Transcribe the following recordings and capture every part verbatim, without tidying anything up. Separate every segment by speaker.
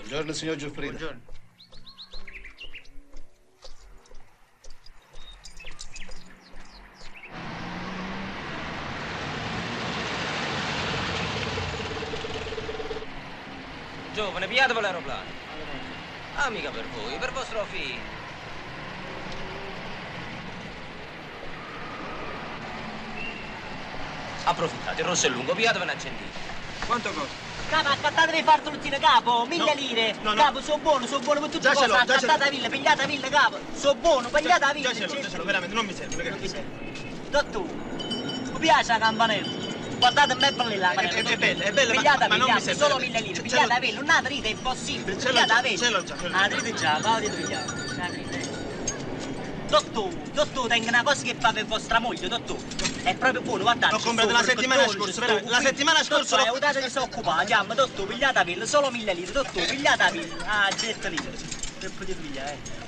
Speaker 1: Buongiorno, signor Giuffrida.
Speaker 2: Buongiorno.
Speaker 3: Giovane, pigliatevi l'aeroplano. Ah, mica per voi, per vostro figlio. Approfittate, il rosso è lungo, pigliatevi un accendino.
Speaker 2: Quanto costa?
Speaker 4: Capo, accattatevi fartolutine, capo, mille
Speaker 2: No,
Speaker 4: lire.
Speaker 2: no, no.
Speaker 4: Capo, sono buono, sono buono per tutte
Speaker 2: Già
Speaker 4: le
Speaker 2: ce
Speaker 4: cose.
Speaker 2: l'ho, già ce l'ho.
Speaker 4: Accattate la villa, pigliate la villa, capo. Sono buono, pigliate la villa.
Speaker 2: Già ce l'ho, già ce l'ho, veramente, non mi serve.
Speaker 4: Non vi serve. Dottore, mi piace la campanella? Guardate me per lì la campanella.
Speaker 2: È- è bella, è bella, ma-
Speaker 4: Pigliate la
Speaker 2: ma non
Speaker 4: villa,
Speaker 2: mi serve.
Speaker 4: solo mille lire.
Speaker 2: Ce- ce
Speaker 4: Pigliate
Speaker 2: l'ho.
Speaker 4: la villa, una trita è impossibile.
Speaker 2: Ce l'ho
Speaker 4: Pigliate
Speaker 2: già,
Speaker 4: la villa.
Speaker 2: ce l'ho già, ce l'ho già.
Speaker 4: Ah, trita già, va di pigliare. La trita, eh. Dottore, dottore, tengo una cosa che fa per vostra moglie, dottore. È proprio buono, guardate.
Speaker 2: L'ho comprato la settimana scorsa, veramente, la settimana scorsa l'ho-
Speaker 4: Dottore, aiutate che sono occupato, andiamo, dottore, pigliate la villa, solo mille lire, dottore, pigliate la villa. Ah, getto lire. Per poter pigliare, eh.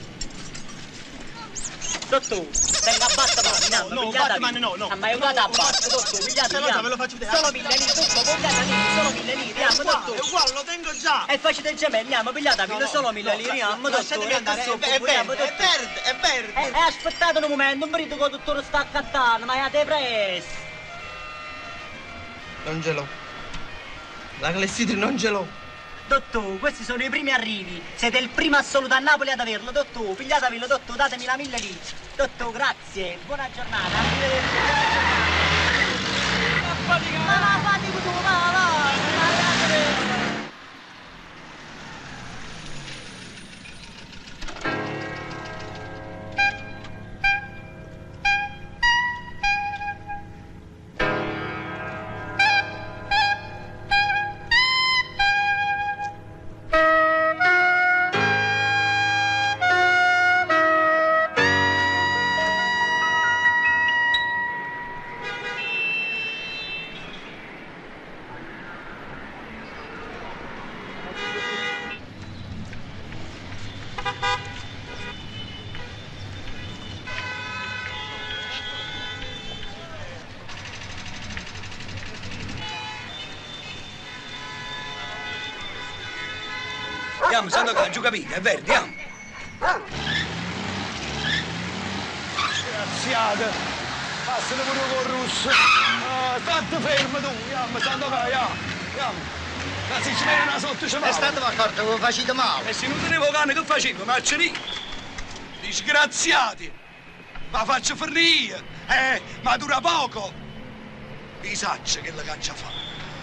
Speaker 4: Dottore, tengo a battere, andiamo,
Speaker 2: no,
Speaker 4: pigliate la
Speaker 2: Batman,
Speaker 4: villa.
Speaker 2: no, no.
Speaker 4: Ah, ma aiutate a battere, dottore, pigliate
Speaker 2: Ce l'ho
Speaker 4: la
Speaker 2: già,
Speaker 4: villa.
Speaker 2: ve lo faccio vedere.
Speaker 4: Solo mille lire, dottore, pigliate la villa, solo mille lire,
Speaker 2: È
Speaker 4: andiamo,
Speaker 2: uguale,
Speaker 4: dottore.
Speaker 2: è uguale, lo tengo già.
Speaker 4: E facete il gemello, andiamo, pigliate la villa, solo mille lire, andiamo,
Speaker 2: Lasciatemi
Speaker 4: dottore,
Speaker 2: andare,
Speaker 4: andiamo,
Speaker 2: è
Speaker 4: andiamo,
Speaker 2: verde, è
Speaker 4: dottore.
Speaker 2: verde, è verde.
Speaker 4: Eh, eh, aspettate un momento, un marito che il dottore sta accattando, ma avete preso.
Speaker 2: Non ce l'ho. La clessidra non ce l'ho.
Speaker 4: Dottore, questi sono i primi arrivi. Siete il primo assoluto a Napoli ad averlo, dottore. Pigliatevelo, dottore, datemi la mille lire. Dottore, grazie. Buona giornata. Arrivederci. Ma va, fatti tu, va, va.
Speaker 5: Andiamo, Santo Cangio, capito? È verde, andiamo.
Speaker 1: Graziate. Passate pure con il russo. Ah, state fermo tu, andiamo, Santo Cangio, andiamo. La si ci viene una sotto ci
Speaker 2: È stato accorto che lo facete male.
Speaker 5: E se non tenevo cane che facevo? Marcerì? Disgraziati! Ma faccio fornire! Eh, ma dura poco! Vi sacce che la caccia fa.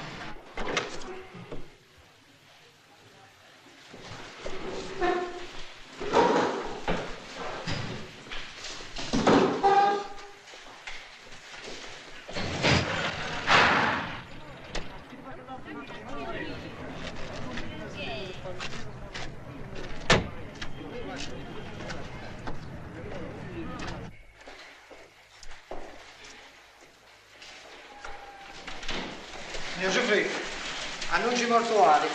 Speaker 2: Signor Giuffrida, annunci mortuari.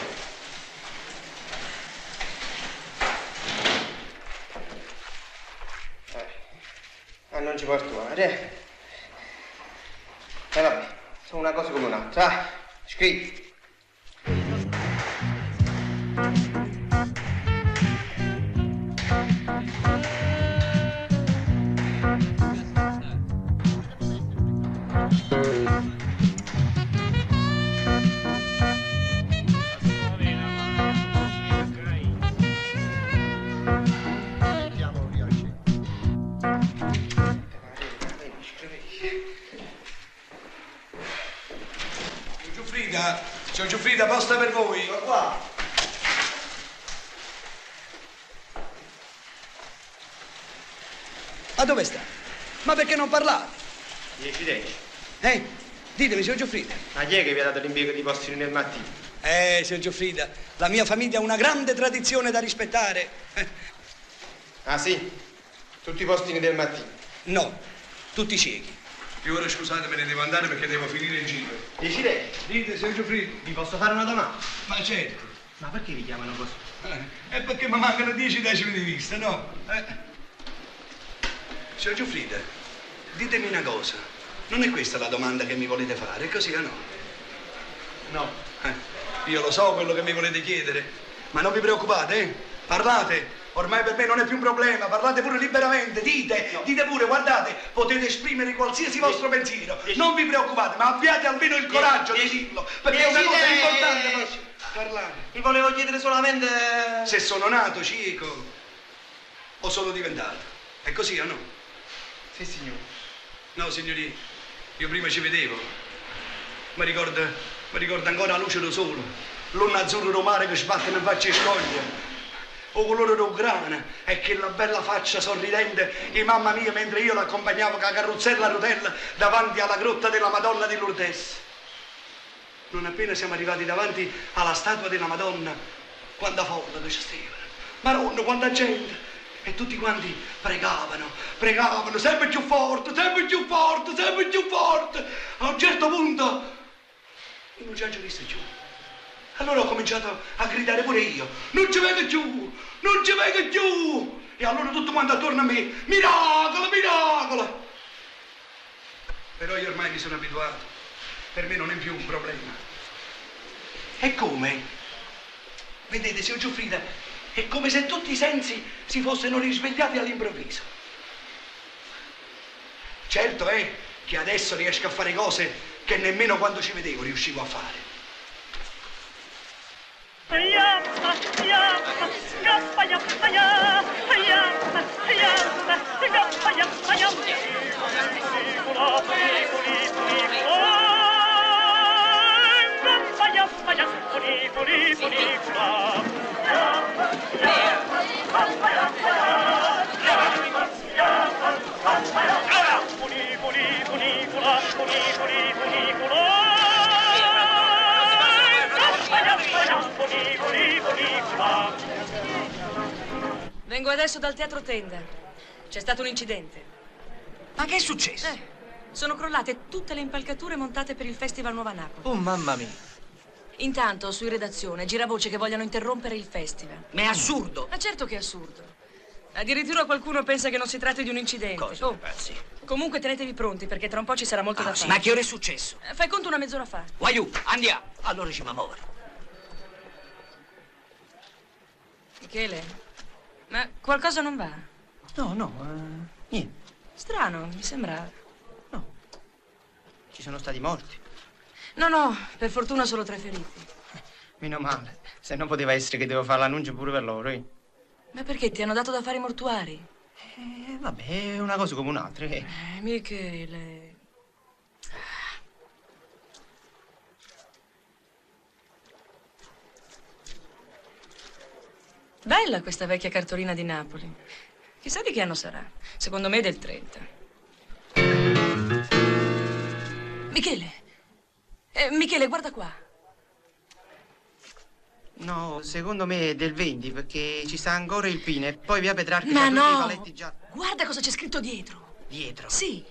Speaker 2: Eh, annunci mortuari. Eh, eh vabbè, sono una cosa come un'altra. Ah, scrivi.
Speaker 5: Giuffrida, signor Giuffrida, posta per voi.
Speaker 2: Sono qua.
Speaker 5: Ma dove sta? Ma perché non parlate?
Speaker 2: dieci dieci.
Speaker 5: Eh? Ditemi, signor Giuffrida.
Speaker 2: Ma chi è che vi ha dato l'impiego di postini nel mattino?
Speaker 5: Eh, signor Giuffrida, la mia famiglia ha una grande tradizione da rispettare. Eh,
Speaker 2: Ah sì? Tutti i postini del mattino.
Speaker 5: no, tutti ciechi. Io ora scusatemi, devo andare perché devo finire il giro.
Speaker 2: dieci dieci.
Speaker 5: Dite, signor Giuffrida.
Speaker 2: Vi posso fare una domanda?
Speaker 5: Ma certo.
Speaker 2: Ma perché vi chiamano così?
Speaker 5: Eh, è perché mi mancano dieci decimi di vista, no? Eh. Signor Giuffrida, ditemi una cosa. Non è questa la domanda che mi volete fare, così o no?
Speaker 2: No.
Speaker 5: Eh, io lo so quello che mi volete chiedere, Ma non vi preoccupate, eh? Parlate. Ormai per me non è più un problema, parlate pure liberamente, dite, no. dite pure, guardate, potete esprimere qualsiasi vostro pensiero, non vi preoccupate, ma abbiate almeno il coraggio di dirlo, perché è una cosa importante, ma... parlare.
Speaker 2: Vi volevo chiedere solamente...
Speaker 5: Se sono nato cieco o sono diventato, è così o no?
Speaker 2: Sì, signore.
Speaker 5: No, signori, io prima ci vedevo, mi ricordo, mi ricordo ancora la luce del sole, l'onno azzurro del mare che sbatte nel faccia e scoglie. O colore del grana e che la bella faccia sorridente di mamma mia mentre io l'accompagnavo con la carrozzella a rotella davanti alla grotta della Madonna di Lourdes. Non appena siamo arrivati davanti alla statua della Madonna, quanta folla che c'era, Maronna, quanta gente, e tutti quanti pregavano, pregavano, sempre più forte, sempre più forte, sempre più forte. A un certo punto io non ci ho visto giù. Allora ho cominciato a gridare pure io, non ci vedo più, non ci vedo più! E allora tutto quanto attorno a me, miracolo, miracolo! Però io ormai mi sono abituato, per me non è più un problema. E come? Vedete, signor Giuffrida, è come se tutti i sensi si fossero risvegliati all'improvviso. Certo è che adesso riesco a fare cose che nemmeno quando ci vedevo riuscivo a fare.
Speaker 6: Yamma, yamma, scappa, yamma, yamma, yamma, yamma, scappa, yamma, yamma. Pericolo, pericoli, pericolo. Scappa, yamma, yamma, pericoli, pericolo. Yamma, yamma, scappa, yamma, yamma, yamma, scappa, yamma, yamma. Pericoli, pericolo, pericoli, pericolo.
Speaker 7: Vengo adesso dal Teatro Tenda. C'è stato un incidente.
Speaker 3: Ma che è successo?
Speaker 7: Eh, sono crollate tutte le impalcature montate per il Festival Nuova Napoli.
Speaker 3: Oh, mamma mia.
Speaker 7: Intanto, su in redazione, gira voce che vogliono interrompere il festival.
Speaker 3: Ma è assurdo.
Speaker 7: Ma certo che è assurdo. Addirittura qualcuno pensa che non si tratti di un incidente.
Speaker 3: Cosa?
Speaker 7: Oh.
Speaker 3: Eh, sì.
Speaker 7: Comunque tenetevi pronti, perché tra un po' ci sarà molto
Speaker 3: Ah,
Speaker 7: da
Speaker 3: sì.
Speaker 7: fare.
Speaker 3: Ma che ora è successo?
Speaker 7: Eh, Fai conto una mezz'ora fa.
Speaker 3: Guaiù, andiamo. Allora ci va a muovere.
Speaker 7: Michele, ma qualcosa non va?
Speaker 2: No, no, uh, niente.
Speaker 7: Strano, mi sembra.
Speaker 2: No. Ci sono stati morti.
Speaker 7: No, no, per fortuna solo tre feriti.
Speaker 2: Meno male. Se no poteva essere che devo fare l'annuncio pure per loro, eh.
Speaker 7: Ma perché ti hanno dato da fare i mortuari?
Speaker 2: Eh, vabbè, è una cosa come un'altra, eh.
Speaker 7: Eh, Michele. Bella questa vecchia cartolina di Napoli. Chissà di che anno sarà. Secondo me del trenta. Michele. Eh, Michele, guarda qua.
Speaker 2: No, secondo me è del venti, perché ci sta ancora il pine e poi via Petrarca
Speaker 7: Ma
Speaker 2: c'ha tutti i
Speaker 7: no!
Speaker 2: paletti già
Speaker 7: Guarda cosa c'è scritto dietro.
Speaker 2: dietro.
Speaker 7: Sì.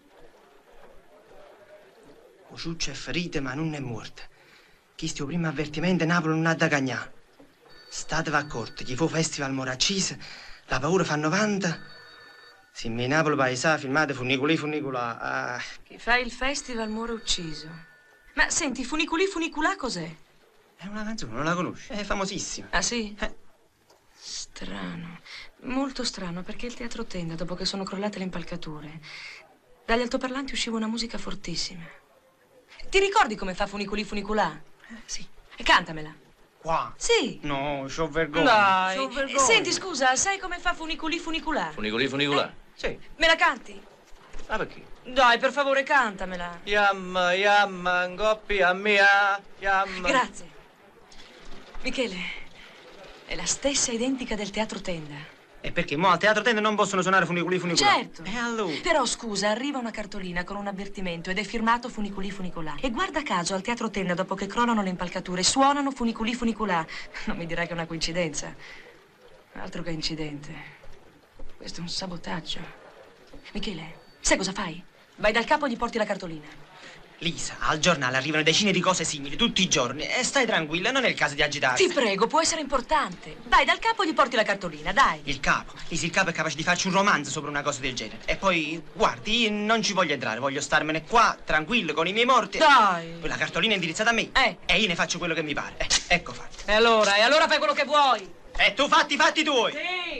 Speaker 2: Ciuccia è ferita ma non è morta. Questo primo avvertimento Napoli non ha da cagnà. Statevi accorti, chi fu festival Moraccise, la paura fa novanta. Se mi Napoli paesà filmate funicolì funicolà. Ah.
Speaker 7: Chi fa il festival muore ucciso. Ma senti, funiculì funiculà cos'è?
Speaker 2: È una canzone, non la conosci? È famosissima.
Speaker 7: Ah, sì?
Speaker 2: Eh.
Speaker 7: Strano. Molto strano, perché il Teatro Tenda, dopo che sono crollate le impalcature, dagli altoparlanti usciva una musica fortissima. Ti ricordi come fa funiculì funiculà?
Speaker 2: Eh, sì.
Speaker 7: E cantamela.
Speaker 2: Qua?
Speaker 7: Sì.
Speaker 2: No, c'ho vergogna.
Speaker 7: Dai.
Speaker 2: C'ho vergogna.
Speaker 7: Senti, scusa, sai come fa funiculì funiculà?
Speaker 3: Funicolì, funicolà.
Speaker 2: Sì.
Speaker 7: Me la canti?
Speaker 3: Ah, perché?
Speaker 7: Dai, per favore, cantamela.
Speaker 3: Yamma, yamma, coppia mia, yamma.
Speaker 7: Grazie. Michele, è la stessa identica del Teatro Tenda.
Speaker 2: E perché mo al Teatro Tenda non possono suonare funicolì funicolà?
Speaker 7: Certo.
Speaker 2: E allora?
Speaker 7: Però scusa, arriva una cartolina con un avvertimento ed è firmato Funiculì Funicolà. E guarda caso al Teatro Tenda, dopo che crollano le impalcature, suonano Funiculì Funicolà. Non mi dirai che è una coincidenza. Altro che incidente. Questo è un sabotaggio. Michele, sai cosa fai? Vai dal capo e gli porti la cartolina.
Speaker 2: Lisa, al giornale arrivano decine di cose simili tutti i giorni e stai tranquilla, non è il caso di agitarsi.
Speaker 7: Ti prego, può essere importante. Vai dal capo e gli porti la cartolina, dai.
Speaker 2: Il capo? Lisa, il capo è capace di farci un romanzo sopra una cosa del genere. E poi, guardi, io non ci voglio entrare, voglio starmene qua, tranquillo, con i miei morti.
Speaker 7: Dai.
Speaker 2: Poi la cartolina è indirizzata a me.
Speaker 7: Eh.
Speaker 2: E io ne faccio quello che mi pare. Eh, ecco fatto.
Speaker 7: E allora? E allora fai quello che vuoi.
Speaker 2: E tu fatti i fatti tuoi.
Speaker 7: Sì.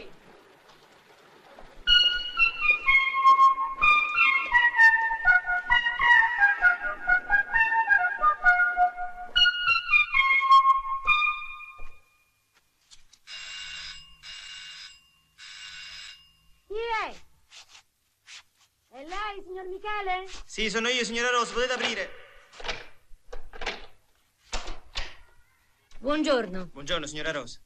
Speaker 8: È lei, signor Michele?
Speaker 2: Sì, sono io, signora Rosa, potete aprire.
Speaker 8: Buongiorno.
Speaker 2: Buongiorno, signora Rosa.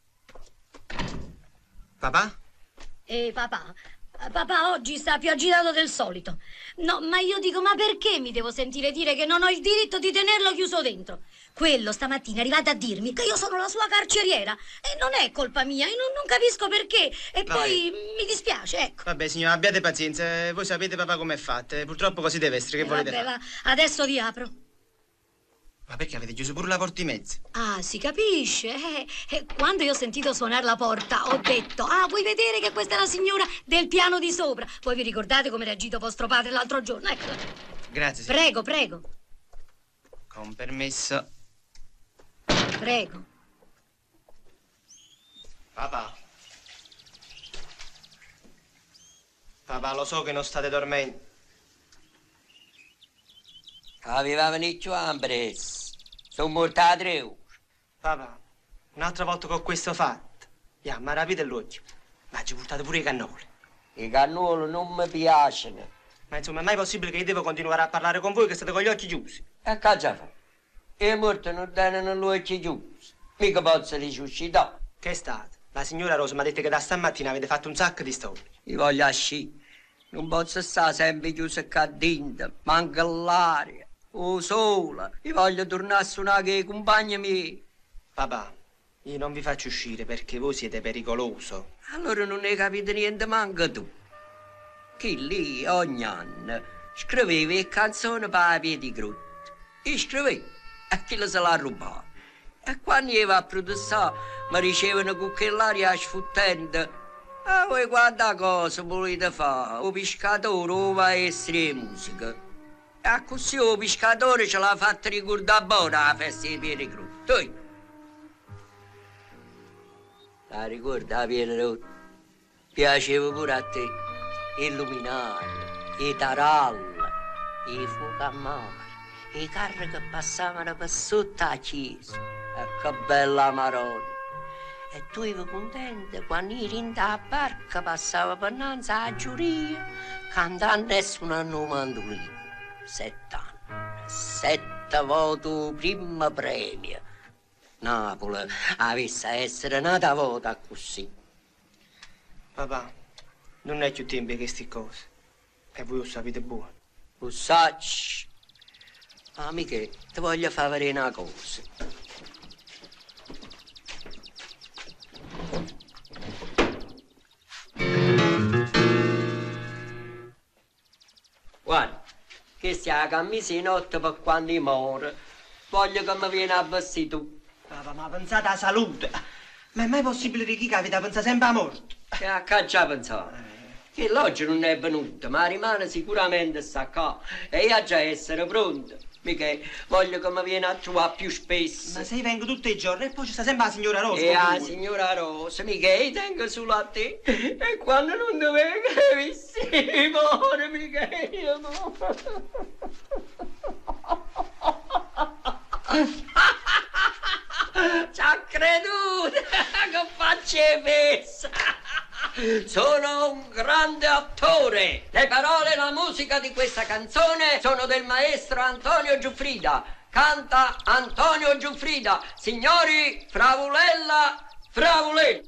Speaker 2: Papà?
Speaker 8: Eh, papà, papà oggi sta più agitato del solito. No, ma io dico, ma perché mi devo sentire dire che non ho il diritto di tenerlo chiuso dentro? Quello stamattina è arrivato a dirmi che io sono la sua carceriera e non è colpa mia, io non, non capisco perché. E
Speaker 2: Vai.
Speaker 8: poi mi dispiace, ecco.
Speaker 2: Vabbè, signora, abbiate pazienza, voi sapete papà com'è fatta. Purtroppo così deve essere, che
Speaker 8: Eh,
Speaker 2: volete
Speaker 8: vabbè,
Speaker 2: fare?
Speaker 8: va, adesso vi apro.
Speaker 2: Ma perché avete chiuso pure la porta in mezzo?
Speaker 8: Ah, si capisce. Eh, eh, quando io ho sentito suonare la porta, ho detto, ah, vuoi vedere che questa è la signora del piano di sopra? Voi vi ricordate come reagito vostro padre l'altro giorno? Ecco.
Speaker 2: Grazie, signora.
Speaker 8: Prego, prego,
Speaker 2: Con permesso.
Speaker 8: prego.
Speaker 2: Papà. Papà, lo so che non state dormendo.
Speaker 3: Aveva venuto Ambres. Sono morta a tre ore.
Speaker 2: Papà, un'altra volta che ho questo fatto. Ya, ma rapite l'occhio. Ma ci portate pure i cannoli.
Speaker 3: I cannoli non mi piacciono.
Speaker 2: Ma insomma, è mai possibile che io devo continuare a parlare con voi che state con gli occhi chiusi?
Speaker 3: E cosa fa? I morti non tengono gli occhi chiusi. Mica posso risuscitare.
Speaker 2: Che è stato? La signora Rosa mi ha detto che da stamattina avete fatto un sacco di storie.
Speaker 3: Io voglio uscire. Non posso stare sempre chiuso qua dentro. Manca l'aria. O sola. Io voglio tornare a suonare con i compagni miei.
Speaker 2: Papà, io non vi faccio uscire perché voi siete pericoloso.
Speaker 3: Allora non ne capite niente manca tu. Che lì ogni anno scrivevi le canzoni per la piedi grotta. Io scrivevo e chi le se l'ha rubato. E quando io va a protestare mi ricevono con quell'aria sfuttente. E voi guarda cosa volete fare? O pescatore o va a essere musica. E così o pescatore ce l'ha fatta ricordare buona la festa di piedi grotta. La ricorda la piedi grotta? Piaceva pure a te. Illuminare, i taralli, i fuochi a mare, i carri che passavano per sotto la chiesa. E che bella maronna! E tu eri contenta quando eri in da barca, passava per innanzi alla giuria, cantando e suonando il mandolino. Sette anni, sette volte primo premio. Napoli avesse a essere nata vota così.
Speaker 2: Papà, non è più tempo che sti cose. E voi lo sapete buono.
Speaker 3: Lo sacci. Amiche, ti voglio far vedere una cosa. Guarda, questa è la camisa di notte per quando muore. Voglio che mi vieni a vestire tu.
Speaker 2: Papà, ma pensate alla salute. Ma è mai possibile che chi avete pensa sempre a morte?
Speaker 3: E a che già pensare? Che l'oggi non è venuta, ma rimane sicuramente sta qua. E io già essere pronta. Mica voglio che mi vieni a trovare più spesso.
Speaker 2: Ma se io vengo tutti i giorni e poi ci sta sempre la signora Rosa.
Speaker 3: E
Speaker 2: con
Speaker 3: la
Speaker 2: voi.
Speaker 3: signora Rosa, mica io tengo solo a te. E quando non ti vengo, mi si muore, mica io no. Ci ha creduto che faccia messa. Sono un grande attore. Le parole e la musica di questa canzone sono del maestro Antonio Giuffrida. Canta Antonio Giuffrida. Signori, Fravulella, Fravulella.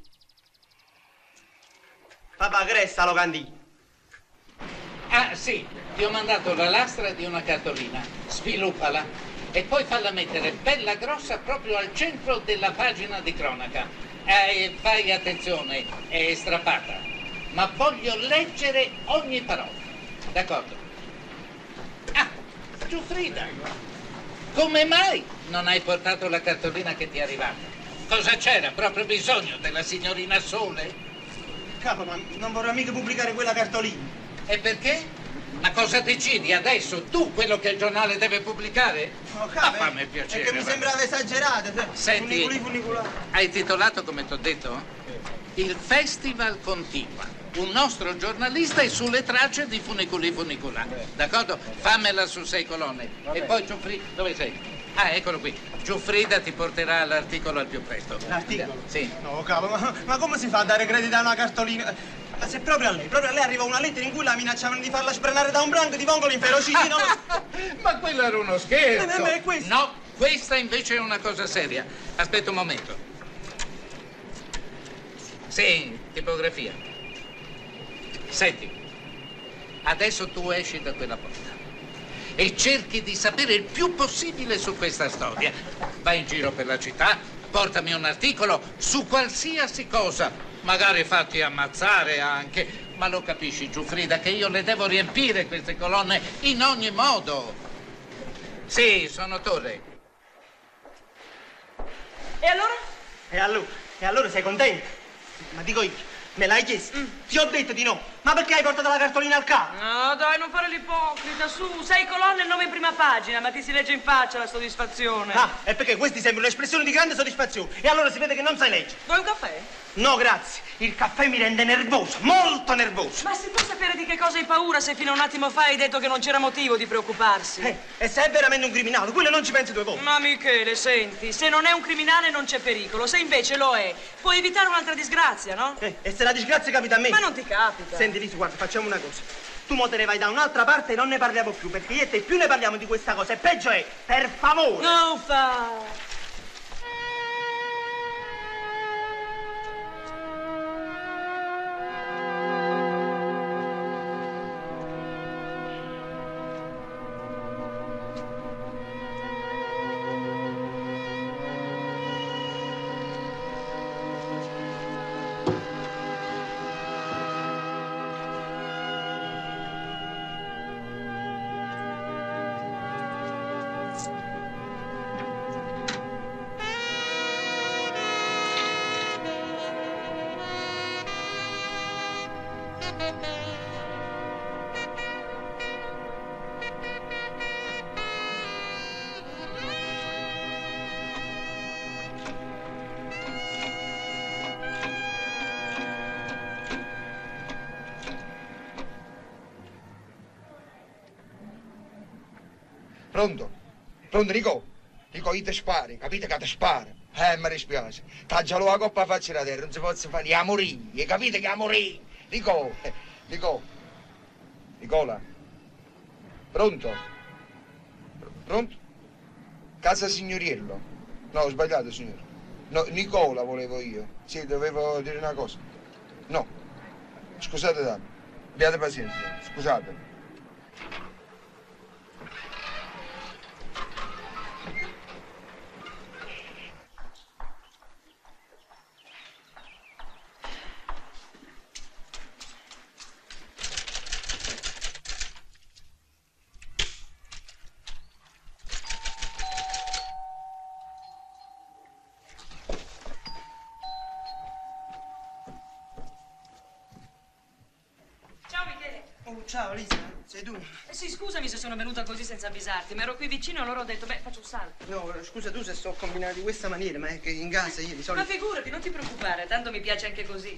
Speaker 2: Papà, che resta lo candino?
Speaker 9: Ah, sì, ti ho mandato la lastra di una cartolina. Sviluppala e poi falla mettere bella grossa proprio al centro della pagina di cronaca. Eh, fai attenzione, è strappata, ma voglio leggere ogni parola. D'accordo? Ah, Giuffrida, come mai non hai portato la cartolina che ti è arrivata? Cosa c'era? Proprio bisogno della signorina Sole?
Speaker 2: Capo, ma non vorrà mica pubblicare quella cartolina.
Speaker 9: E perché? Ma cosa decidi adesso? Tu quello che il giornale deve pubblicare?
Speaker 2: No,
Speaker 9: Ma fammi il piacere.
Speaker 2: È che mi
Speaker 9: va.
Speaker 2: sembrava esagerato.
Speaker 9: Senti,
Speaker 2: Funicoli, funicolari.
Speaker 9: hai titolato come ti ho detto? Il festival continua. Un nostro giornalista è sulle tracce di Funicoli Funicolà. D'accordo? Fammela su sei colonne. E poi Giuffrida, dove sei? Ah, eccolo qui. Giuffrida ti porterà l'articolo al più presto.
Speaker 2: L'articolo?
Speaker 9: Sì.
Speaker 2: No, capo, ma, ma come si fa a dare credito a una cartolina? Ma se proprio a lei, proprio a lei arriva una lettera in cui la minacciavano di farla sprenare da un branco di vongoli inferociti, no?
Speaker 9: Ma quello era uno scherzo.
Speaker 2: Eh, ma è questo?
Speaker 9: No, questa invece è una cosa seria. Aspetta un momento. Sì, tipografia. Senti, adesso tu esci da quella porta e cerchi di sapere il più possibile su questa storia. Vai in giro per la città, portami un articolo su qualsiasi cosa, magari fatti ammazzare anche, ma lo capisci, Giuffrida, che io le devo riempire queste colonne in ogni modo. Sì, sono Torre.
Speaker 7: E allora?
Speaker 2: E allora? E allora sei contenta? Ma dico io, me l'hai chiesto? Mm. Ti ho detto di no. Ma perché hai portato la cartolina al capo?
Speaker 7: No, dai, non fare l'ipocrita, su. Sei colonne e il nome in prima pagina, ma ti si legge in faccia la soddisfazione.
Speaker 2: Ah, è perché questi sembrano un'espressione di grande soddisfazione. E allora si vede che non sai leggere.
Speaker 7: Vuoi un caffè?
Speaker 2: No, grazie. Il caffè mi rende nervoso, molto nervoso.
Speaker 7: Ma si può sapere di che cosa hai paura se fino a un attimo fa hai detto che non c'era motivo di preoccuparsi?
Speaker 2: Eh, e se è veramente un criminale, quello non ci pensi due volte.
Speaker 7: Ma Michele, senti, se non è un criminale non c'è pericolo, se invece lo è, puoi evitare un'altra disgrazia, no?
Speaker 2: Eh, e se la disgrazia capita a me?
Speaker 7: Ma non ti capita.
Speaker 2: Senti, Lisi, guarda, facciamo una cosa. Tu mo te ne vai da un'altra parte e non ne parliamo più, perché io e te più ne parliamo di questa cosa e peggio è, per favore.
Speaker 7: Non fa...
Speaker 10: Pronto? Pronto, Nico? Nico, io ti spari, capite che ti sparo? Eh, mi dispiace. T'ha la coppa faccia la terra, non si può fare, gli amori, capite che amori? Nico, eh, Nico, Nicola, pronto? Pronto? Casa Signoriello? No, ho sbagliato, signore. No, Nicola volevo io. Sì, dovevo dire una cosa. No, scusate tanto, abbiate pazienza, scusate.
Speaker 2: Ciao Lisa, sei tu?
Speaker 7: Eh sì, scusami se sono venuta così senza avvisarti, ma ero qui vicino e allora ho detto, beh, faccio un salto.
Speaker 2: No, scusa tu se sto combinando di questa maniera, ma è che in casa io di solito...
Speaker 7: Ma figurati, non ti preoccupare, tanto mi piace anche così.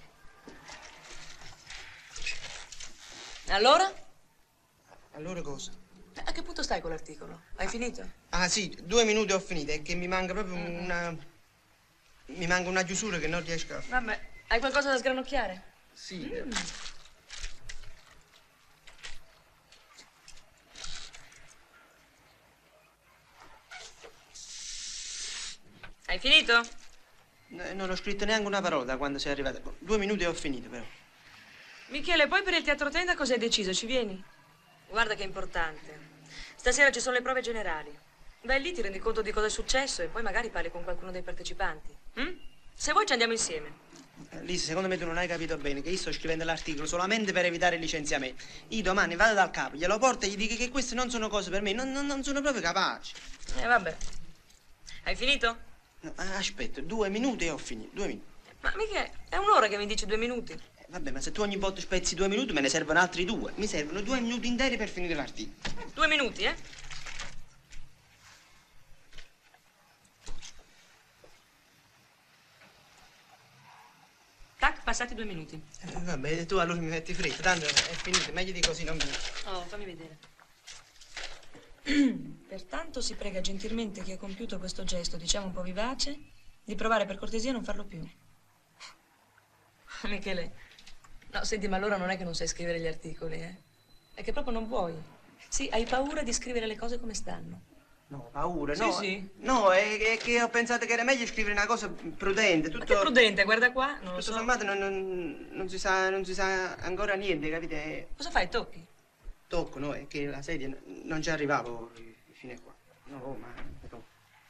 Speaker 7: Allora?
Speaker 2: Allora cosa?
Speaker 7: A che punto stai con l'articolo? Hai finito?
Speaker 2: Ah sì, due minuti ho finito, è che mi manca proprio una... Mi manca una chiusura che non riesco a fare.
Speaker 7: Vabbè, hai qualcosa da sgranocchiare?
Speaker 2: Sì.
Speaker 7: Mm. Hai finito?
Speaker 2: No, non ho scritto neanche una parola da quando sei arrivata. Due minuti e ho finito, però.
Speaker 7: Michele, poi per il teatro tenda cosa hai deciso? Ci vieni? Guarda che è importante. Stasera ci sono le prove generali. Vai lì, ti rendi conto di cosa è successo e poi magari parli con qualcuno dei partecipanti. Hm? Se vuoi ci andiamo insieme.
Speaker 2: Lisa, secondo me tu non hai capito bene che io sto scrivendo l'articolo solamente per evitare il licenziamento. Io domani vado dal capo, glielo porto e gli dico che queste non sono cose per me, non, non, non sono proprio capace.
Speaker 7: Eh, vabbè. Hai finito?
Speaker 2: No, aspetta, due minuti e ho finito, due minuti.
Speaker 7: Ma Michele, è un'ora che mi dici due minuti.
Speaker 2: Vabbè, ma se tu ogni volta spezzi due minuti, me ne servono altri due. Mi servono due minuti interi per finire l'articolo.
Speaker 7: Due minuti, eh? Tac, passati due minuti.
Speaker 2: Eh, vabbè, tu allora mi metti fritto, tanto è finito, meglio di così non mi...
Speaker 7: Oh, fammi vedere. Pertanto si prega gentilmente chi ha compiuto questo gesto, diciamo un po' vivace, di provare per cortesia a non farlo più. Michele, no, senti, ma allora non è che non sai scrivere gli articoli, eh? È che proprio non vuoi. Sì, hai paura di scrivere le cose come stanno.
Speaker 2: No, paura,
Speaker 7: Sì,
Speaker 2: no.
Speaker 7: sì.
Speaker 2: No, è, è che ho pensato che era meglio scrivere una cosa prudente, tutto...
Speaker 7: Ma che prudente, guarda qua, non lo
Speaker 2: Tutto
Speaker 7: so.
Speaker 2: sommato non, non, non si sa, non si sa ancora niente, capite?
Speaker 7: Cosa fai, tocchi?
Speaker 2: Tocco, no, è che la sedia non ci arrivavo fino a qua. No, ma... no.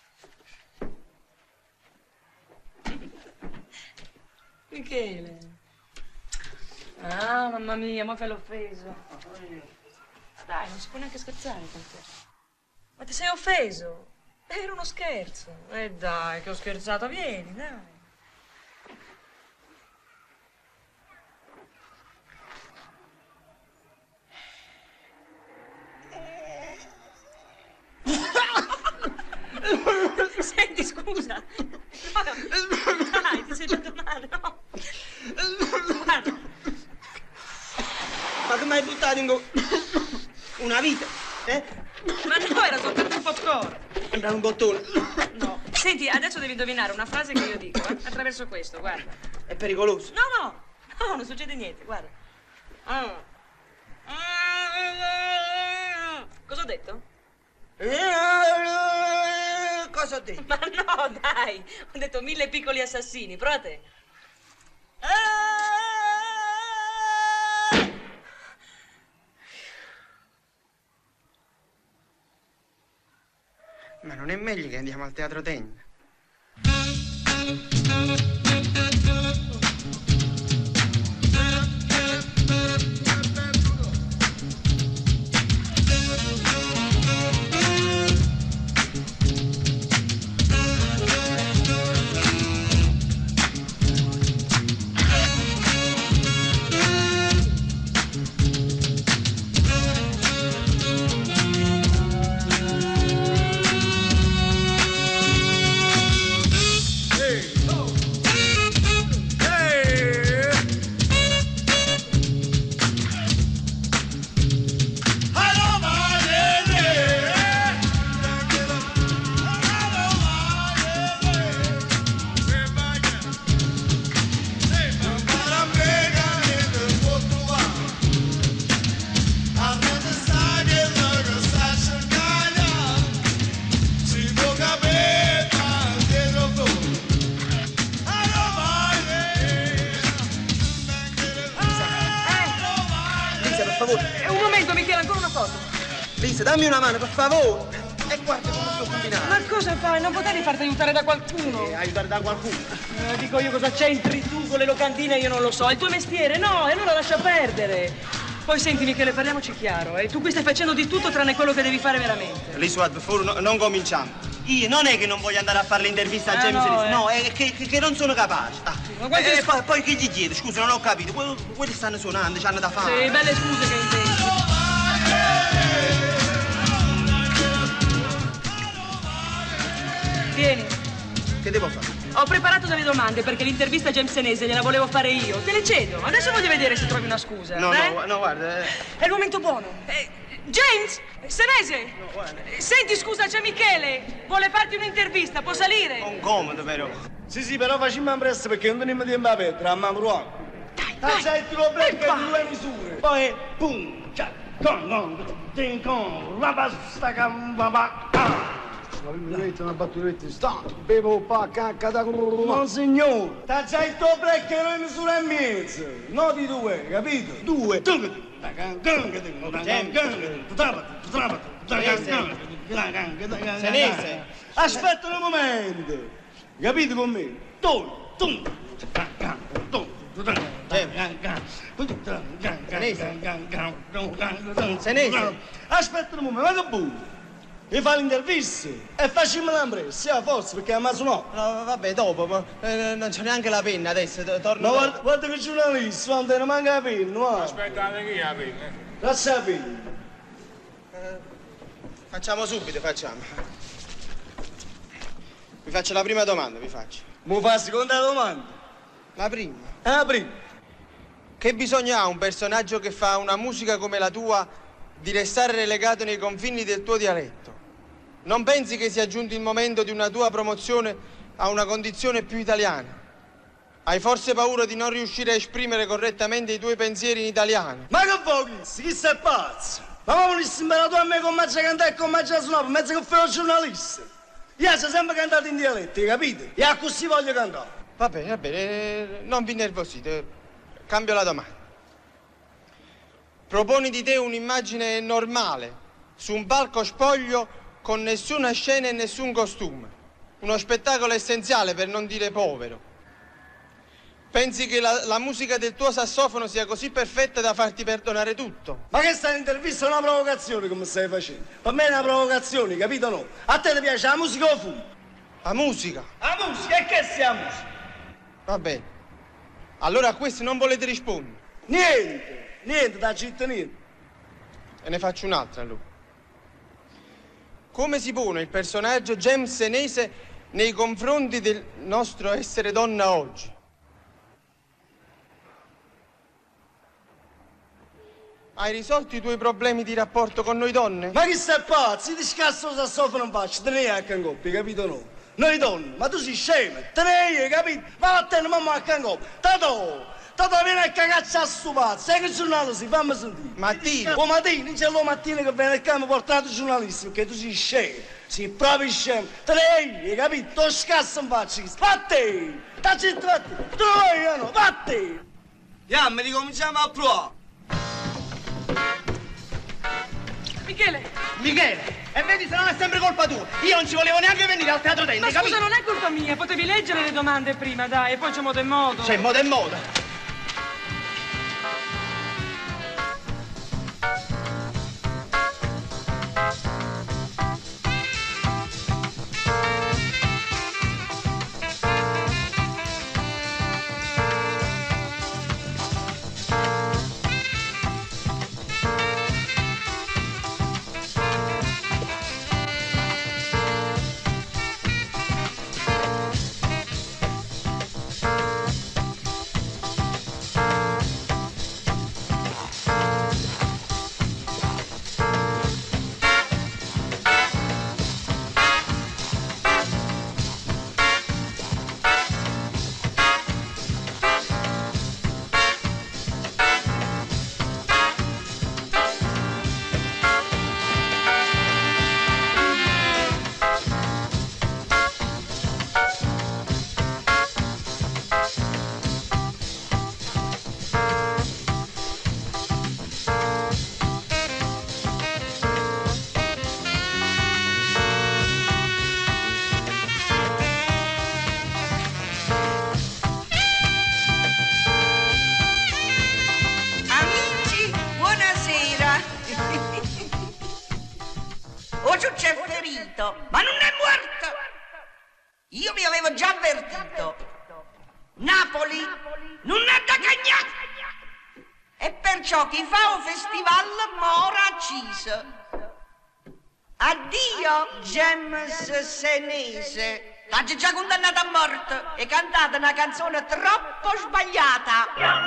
Speaker 7: Michele. Ah, mamma mia, ma fai l'offeso. Dai, non si può neanche scherzare con te. Ma ti sei offeso? Era uno scherzo. E eh dai, che ho scherzato, vieni, dai. Senti, scusa. No, dai, ti sei dato male, no? Guarda.
Speaker 2: Ma che mi hai buttato in go... una vita, eh?
Speaker 7: Ma no, era soltanto un popcorn.
Speaker 2: Era un bottone.
Speaker 7: No. Senti, adesso devi indovinare una frase che io dico, eh? Attraverso questo, guarda.
Speaker 2: È pericoloso.
Speaker 7: No, no, no, non succede niente, guarda. Ah. Cosa ho detto?
Speaker 2: Cosa ho detto?
Speaker 7: Ma no, dai, ho detto mille piccoli assassini, prova te.
Speaker 2: Ma non è meglio che andiamo al teatro Tenda? Lisa, dammi una mano, per favore. E guarda come sto combinando.
Speaker 7: Ma cosa fai? Non potevi farti aiutare da qualcuno?
Speaker 2: Eh, aiutare da qualcuno.
Speaker 7: Eh, dico io, cosa c'entri tu con le locandine? Io non lo so. È il tuo mestiere? No, e allora lascia perdere. Poi senti, Michele, parliamoci chiaro, eh. Tu qui stai facendo di tutto tranne quello che devi fare veramente.
Speaker 2: Lisa, per favore, no, non cominciamo. Io non è che non voglio andare a fare l'intervista a
Speaker 7: Ah,
Speaker 2: James
Speaker 7: no,
Speaker 2: Reese,
Speaker 7: eh.
Speaker 2: no, è che, che, che non sono capace. Ah.
Speaker 7: ma quanti
Speaker 2: E
Speaker 7: sc-
Speaker 2: poi, poi che gli chiede? Scusa, non ho capito. Que- Quelli stanno suonando, ci hanno da fare.
Speaker 7: Sì, belle scuse che inventi. Vieni.
Speaker 2: Che devo fare?
Speaker 7: Ho preparato delle domande perché l'intervista a James Senese gliela volevo fare io. Te le cedo. Adesso voglio vedere se trovi una scusa.
Speaker 2: No,
Speaker 7: eh?
Speaker 2: no, no, guarda. eh.
Speaker 7: È il momento buono. Eh, James! Senese!
Speaker 2: No, guarda.
Speaker 7: Eh, Senti, scusa, c'è Michele. Vuole farti un'intervista, può salire?
Speaker 2: Un comodo, però.
Speaker 1: Sì, sì, però facciamo presto perché non teniamo tempo a perdere, a mamma.
Speaker 7: Dai,
Speaker 1: Dai,
Speaker 7: vai.
Speaker 1: il tiro break
Speaker 7: E vai.
Speaker 1: di due misure. Poi, pum, ciao, con, con, tin, con, la pasta, cambaba, ah.
Speaker 11: Avevo detto una battutetta, sta, bevo pa, cacca da
Speaker 1: No, signore, t'ha il tuo break di due misure e mezzo, no di due, capito? Due.
Speaker 2: Senese.
Speaker 1: Aspetta un momento, capito con me? Tu, tu.
Speaker 2: Senese.
Speaker 1: Aspetta un momento, vado buono. E fa l'intervista e facciamo l'impresa, a forza, perché ma suonato.
Speaker 2: No, vabbè, dopo, ma eh, non c'è neanche la penna adesso, to- torno.
Speaker 1: No, guarda, guarda che giornalista, non te ne manca la penna, va.
Speaker 12: Aspettate che la penna.
Speaker 1: Lascia la penna.
Speaker 2: Eh, facciamo subito, facciamo. Vi faccio la prima domanda, vi faccio.
Speaker 1: Mo fa la seconda domanda.
Speaker 2: La prima.
Speaker 1: Ah, la prima.
Speaker 2: Che bisogno ha un personaggio che fa una musica come la tua di restare relegato nei confini del tuo dialetto? Non pensi che sia giunto il momento di una tua promozione a una condizione più italiana? Hai forse paura di non riuscire a esprimere correttamente i tuoi pensieri in italiano?
Speaker 1: Ma che vuoi? Chi sei pazzo? Ma come non si imparato a me con mangia cantare e con mangia suonare, mezzo che fai un giornalista? Io sono sempre cantato in dialetto, capite? E a così voglio cantare.
Speaker 2: Va bene, va bene, non vi nervosite, cambio la domanda. Proponi di te un'immagine normale, su un palco spoglio, con nessuna scena e nessun costume. Uno spettacolo essenziale, per non dire povero. Pensi che la, la musica del tuo sassofono sia così perfetta da farti perdonare tutto?
Speaker 1: Ma che sta intervista è una provocazione come stai facendo? Per me è una provocazione, capito o no? A te ti piace la musica o fumo?
Speaker 2: La musica?
Speaker 1: La musica? E che sia la musica?
Speaker 2: Va bene. Allora a questo non volete rispondere?
Speaker 1: Niente, niente, da città niente.
Speaker 2: E ne faccio un'altra allora. Come si pone il personaggio James Senese nei confronti del nostro essere donna oggi? Hai risolto i tuoi problemi di rapporto con noi donne?
Speaker 1: Ma chi sei pazzo? Io ti scasso il sassofono in faccia, te ne hai a cancoppia, capito o no? Noi donne, ma tu sei scema, te ne hai, capito? Ma vattene, mamma a cancoppia, tato! Tato vieni a cagarci a sto pazzo, sai che giornale sei? Fammi sentire.
Speaker 2: Mattina?
Speaker 1: Oh Mattina, non c'è lo mattina che viene al campo portato i giornalisti, perché tu sei scemo, sei proprio scemo. Te ne hai, capito? Ti scasso in faccia, vattene! Da città, vattene! Tu lo vuoi o no? Vattene! Andiamo, ricominciamo a provare.
Speaker 7: Michele!
Speaker 2: Michele! E vedi se non è sempre colpa tua! Io non ci volevo neanche venire al teatro Tende,
Speaker 7: Ma
Speaker 2: capito?
Speaker 7: scusa, non è colpa mia, potevi leggere le domande prima, dai, e poi c'è modo e modo.
Speaker 2: C'è modo e modo.
Speaker 13: C'è ferito, ma non è morto! Io vi avevo già avvertito. Napoli non è da cagnà! E perciò chi fa un festival mora acciso. Addio, James Senese. T'hai già condannato a morte e cantate una canzone troppo sbagliata.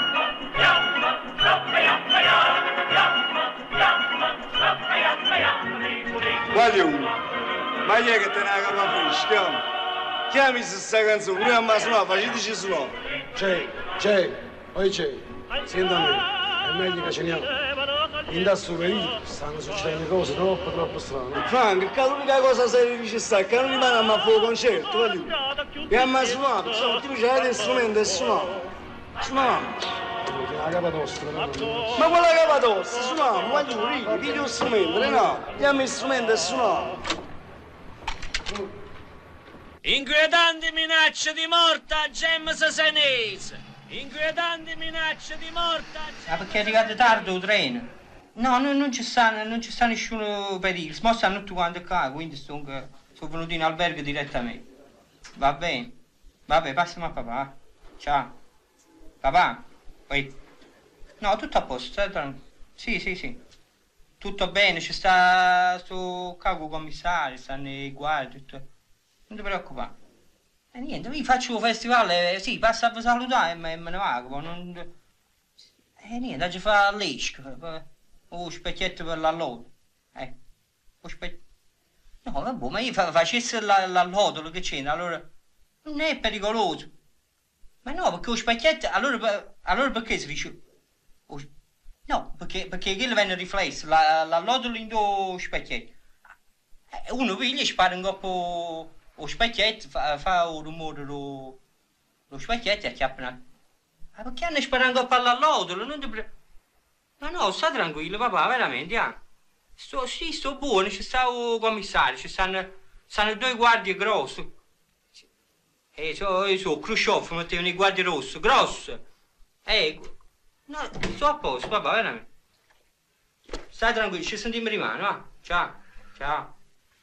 Speaker 1: Guarda uno, ma chi è che te ne ha capa fresca? Chiami questa canzone, prima ma suonare, faceteci suonare.
Speaker 11: C'è, c'è, poi c'è. Senta me, è meglio che ce ne ha. In questo periodo stanno succedendo cose troppo, troppo strane.
Speaker 1: Frank, che l'unica cosa seria che ci sta è che non rimaniamo a fuoco concerto, guarda. E a mai suonato, sono tutti c'è strumento e suonavo. Suonavo.
Speaker 11: La capa tosta, no?
Speaker 1: Ma quella capa tosta, suonavo, guarda, Ricky, pigli un strumento, no? Diamo il strumento e suonavo.
Speaker 14: Inquietanti minacce di morte a James Senese. Inquietanti minacce di morte a...
Speaker 4: Ah, perché è arrivato tardi il treno?
Speaker 2: No, no, non ci sta, non ci sta nessuno pericolo. Ma stanno tutti quanti qua, quindi sono, sono venuti in albergo direttamente. Va bene. Vabbè, passami a papà. Ciao. Papà. Poi. No, tutto a posto, stai tranquillo. Sì, sì, sì. Tutto bene, ci sta sto capo commissario, stanno i guardi, tutto. Non ti preoccupare. E niente, io faccio un festival, eh, sì, passa a salutare e me, me ne vado. Non... E niente, oggi fa l'esco. Un specchietto per l'allodolo. Eh. Un specchietto. No, vabbè, ma io fa, facessi l'allodolo che c'è, allora non è pericoloso. Ma no, perché un specchietto, allora, allora perché si dice? No, perché, perché quello viene riflesso, l'allodolo in due specchietti. Uno piglia e spara in coppa lo specchietto, fa, fa un rumore lo, lo specchietto e acchiappa. Ma perché hanno sparato in coppa all'allodolo? Non ti pre... Ma no, sta tranquillo, papà, veramente, ah. Sto, sì, sto buono, ci sta un commissario, ci stanno, stanno due guardie grossi. E so, so, Khrushchev mettevano i guardie rossi, grossi. Eh, no, sto a posto, papà, veramente. Stai tranquillo, ci sentiamo rimane, va? Ciao, ciao.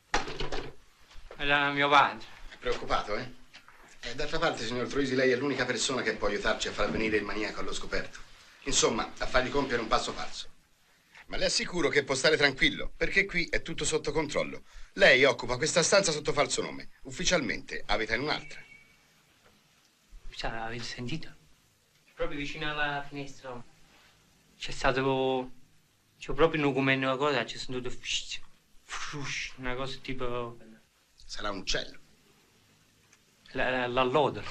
Speaker 2: Era mio padre.
Speaker 12: Preoccupato, eh? eh D'altra parte, signor Troisi, lei è l'unica persona che può aiutarci a far venire il maniaco allo scoperto. Insomma, a fargli compiere un passo falso. Ma le assicuro che può stare tranquillo, perché qui è tutto sotto controllo. Lei occupa questa stanza sotto falso nome. Ufficialmente abita in un'altra.
Speaker 2: Sa, avete sentito? Proprio vicino alla finestra c'è stato... C'è proprio un come una cosa, c'è sentito... Una cosa tipo...
Speaker 12: Sarà un uccello.
Speaker 2: L'allodolo.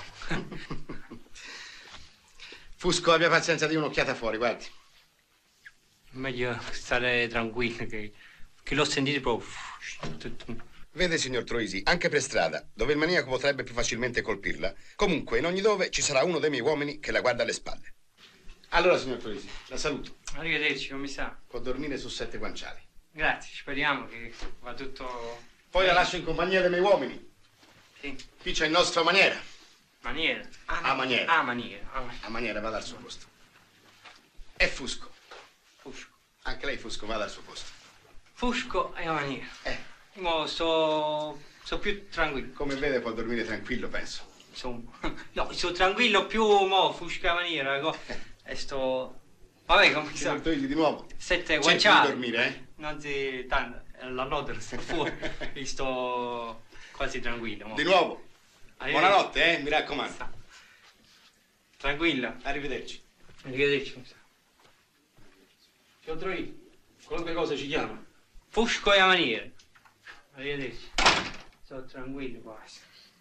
Speaker 12: Fusco, abbia pazienza, di un'occhiata fuori, guardi.
Speaker 2: Meglio stare tranquillo, che, che l'ho sentito proprio...
Speaker 12: Vede, signor Troisi, anche per strada, dove il maniaco potrebbe più facilmente colpirla, comunque in ogni dove ci sarà uno dei miei uomini che la guarda alle spalle. Allora, signor Troisi, la saluto.
Speaker 2: Arrivederci, commissario.
Speaker 12: Può dormire su sette guanciali.
Speaker 2: Grazie, speriamo che va tutto...
Speaker 12: Poi la lascio in compagnia dei miei uomini.
Speaker 2: Sì.
Speaker 12: Qui c'è il nostro Maniera.
Speaker 2: Maniera?
Speaker 12: A Maniera.
Speaker 2: A Maniera.
Speaker 12: A Maniera, vada al suo posto. E Fusco.
Speaker 2: Fusco.
Speaker 12: Anche lei, Fusco, vada al suo posto.
Speaker 2: Fusco e a Maniera.
Speaker 12: Eh.
Speaker 2: Mo sto... sto più tranquillo.
Speaker 12: Come vede può dormire tranquillo, penso.
Speaker 2: Insomma. No, sto tranquillo più mo, Fusco e a Maniera. Ecco. E sto... Vabbè, come si
Speaker 12: sa. Di nuovo.
Speaker 2: Sette
Speaker 12: Cerchi
Speaker 2: guanciali.
Speaker 12: di dormire, eh?
Speaker 2: Non si... tanto. La notte sto fuori. E sto quasi tranquillo. Mo.
Speaker 12: Di nuovo. Buonanotte, eh, mi raccomando.
Speaker 2: Tranquillo.
Speaker 12: Arrivederci.
Speaker 2: Arrivederci.
Speaker 11: Signor Troisi, qualunque cosa ci chiama.
Speaker 2: Fusco e a Maniera. Arrivederci. Sto tranquillo quasi.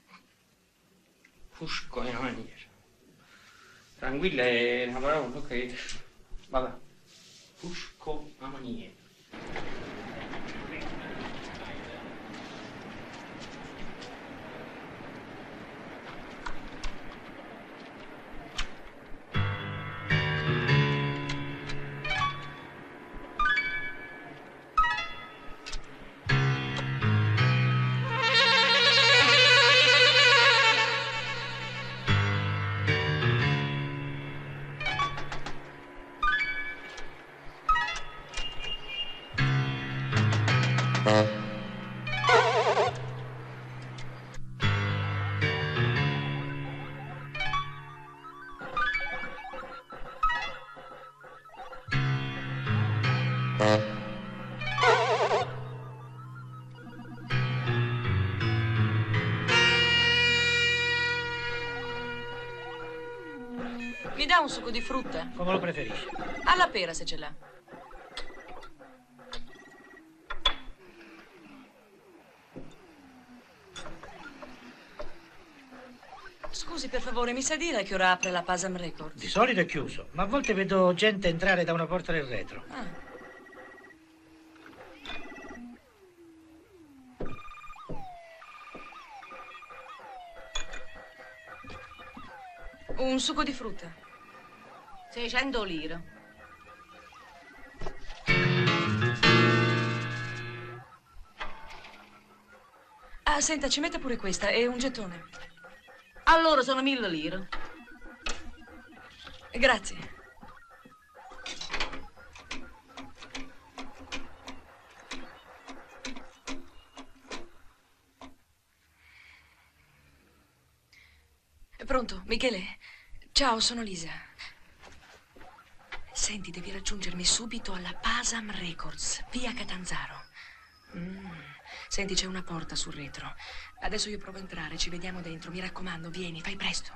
Speaker 2: Fusco e a Maniera. Tranquilla è una parola, ok. Vabbè. Fusco a Maniera.
Speaker 7: Mi dà un succo di frutta?
Speaker 4: Come lo preferisci?
Speaker 7: Alla pera, se ce l'ha. Scusi, per favore, mi sa dire a che ora apre la Pasam Records?
Speaker 4: Di solito è chiuso, ma a volte vedo gente entrare da una porta del retro.
Speaker 7: Ah. Un succo di frutta. seicento lire. Ah, senta, ci metta pure questa, è un gettone. Allora sono mille lire. Grazie. Pronto, Michele? Ciao, sono Lisa. Senti, devi raggiungermi subito alla Pasam Records, via Catanzaro. Mm. Senti, c'è una porta sul retro. Adesso io provo a entrare, ci vediamo dentro. Mi raccomando, vieni, fai presto.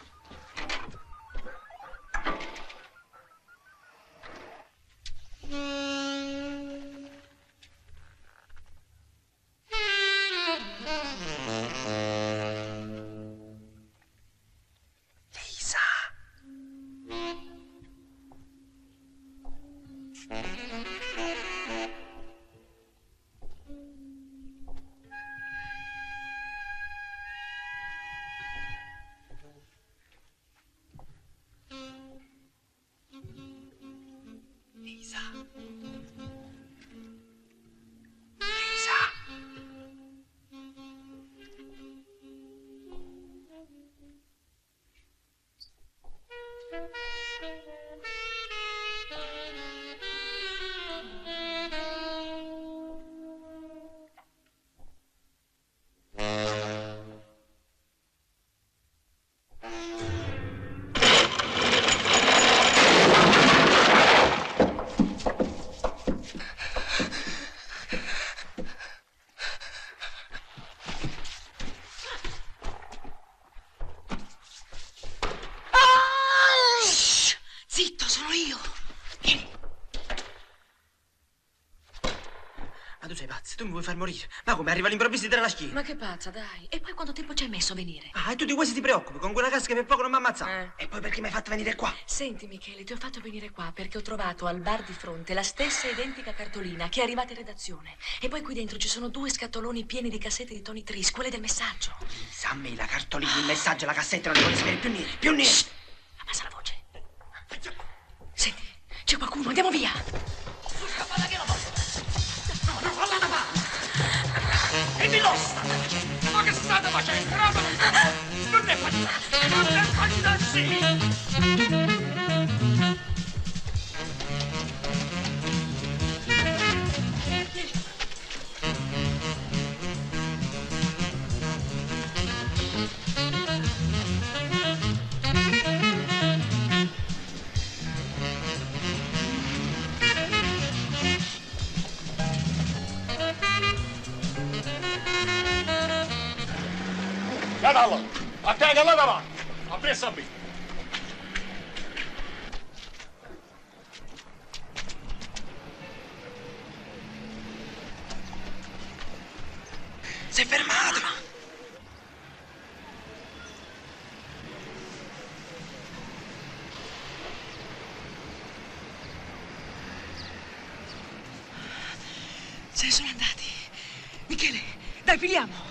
Speaker 2: Tu mi vuoi far morire? Ma come? Arriva all'improvviso della schiena.
Speaker 7: Ma che pazza, dai. E poi quanto tempo ci hai messo a venire?
Speaker 2: Ah, e tu di questo ti preoccupi? Con quella casca che per poco non mi ammazza. Eh. E poi perché mi hai fatto venire qua?
Speaker 7: Senti, Michele, ti ho fatto venire qua perché ho trovato al bar di fronte la stessa identica cartolina che è arrivata in redazione. E poi qui dentro ci sono due scatoloni pieni di cassette di Tony Tris, quelle del messaggio.
Speaker 2: Sammy, la cartolina, il messaggio, la cassetta, non li voglio sapere più niente. Più niente. Shh.
Speaker 7: Abbassa la voce. Senti, c'è qualcuno, andiamo via.
Speaker 6: Scappate che lo voglio. No, no, falla da parte. E mi lo state facendo? Ma che state facendo? No, non ne faccio, non ne faccio sì! Guardalo, attacca là davanti, appresso a me.
Speaker 2: Si è fermato!
Speaker 7: Se ne sono andati. Michele, dai, filiamo.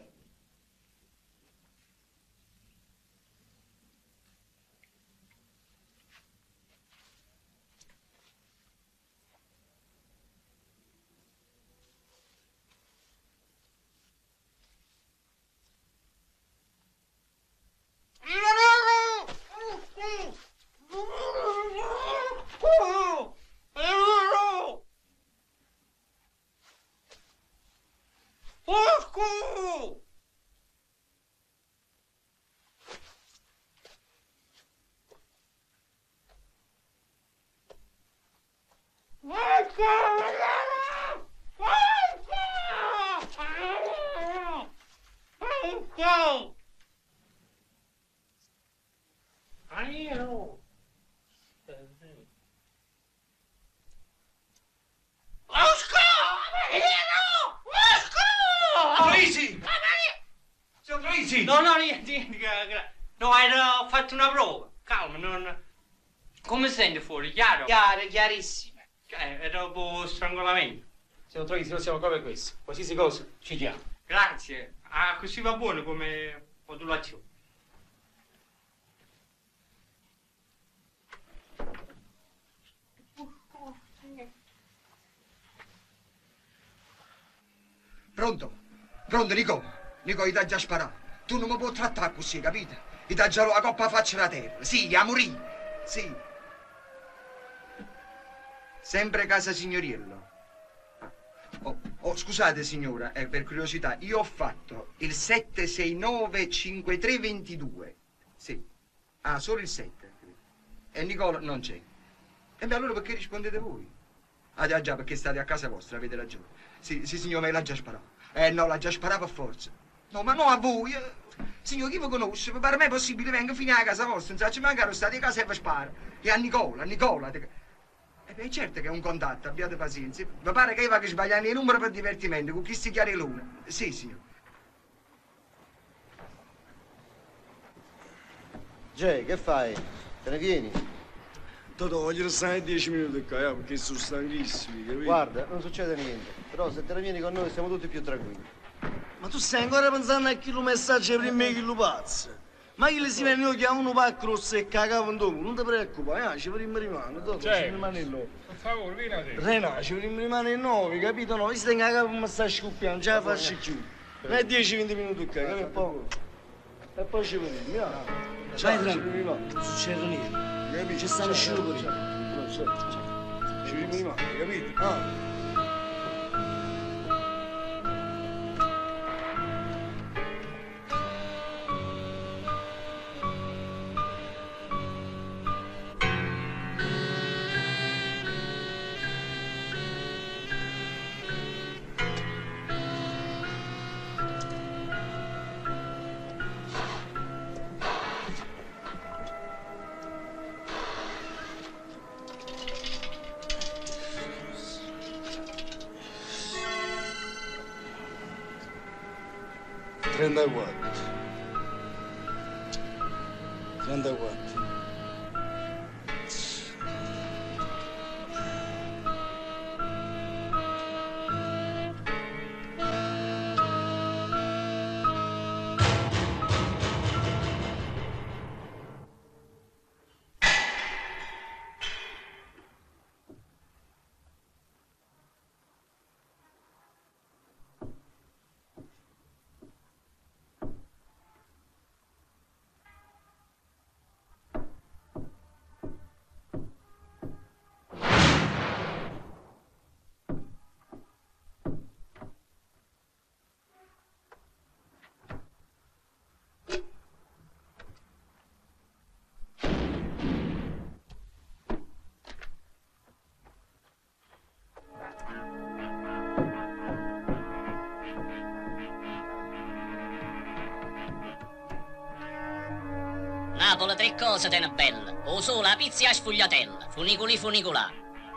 Speaker 14: No, no, niente, niente, no, hai fatto una prova, calma, non... Come si sente fuori, chiaro?
Speaker 4: Chiaro, chiarissimo.
Speaker 14: Eh, è dopo strangolamento.
Speaker 11: Signor Troisi, non siamo qua per questo, qualsiasi cosa ci chiama.
Speaker 14: Grazie, ah, così va buono come modulazione.
Speaker 10: Pronto? Pronto, Nico? Nico, io ti ho già sparato. Tu non mi puoi trattare così, capito? Io ti ho già la coppa faccia la terra. Sì, a morire. Sì. Sempre casa signoriello. Oh, oh, scusate signora, eh, per curiosità, io ho fatto il sette sei nove cinque tre due due. Sì. Ah, solo il sette. E Nicola non c'è. E beh, allora perché rispondete voi? Ah, già, già, perché state a casa vostra, avete ragione. Sì, sì, signor, me l'ha già sparato. Eh, no, l'ha già sparato a forza. No, ma no a voi. Eh. Signor, chi vi conosce? Per me è possibile, venga fino a casa vostra, non sa, ci mancano stati a casa e vi spara. E a Nicola, a Nicola. E beh, certo che è un contatto, abbiate pazienza. Mi pare che io vado sbagliando il numero per divertimento, con chi si chiari l'una. Sì, signor.
Speaker 15: Jay, che fai? Te ne vieni?
Speaker 1: Totò, voglio restare dieci minuti qua, eh, perché sono stanchissimi, capito?
Speaker 15: Guarda, non succede niente. Però se te ne vieni con noi siamo tutti più tranquilli.
Speaker 1: Ma tu stai ancora pensando a chi lo messaggio prima e chi lo pazza? Ma chi le si vede noi chiamano un pacco rosso e cagavo in dopo, non ti preoccupare, eh, ci vorremmo rimanere, dopo ci rimane noi.
Speaker 6: Per favore, vieni a te.
Speaker 1: Renà, ci vorremmo rimanere noi, capito? No, io sto in capo e mi sta scoppiando, ce la faccio più. Non è dieci venti minuti qua, capito? Poco. E poi ci vediamo, eh. Vai tranquillo, non succede niente. Capito? Ci stanno uscendo pure. Ci vediamo, capito? Ah. trentaquattro. trentaquattro.
Speaker 16: Napoli tre cose te ne belle, o solo la pizza a sfogliatella, funicoli funicolà.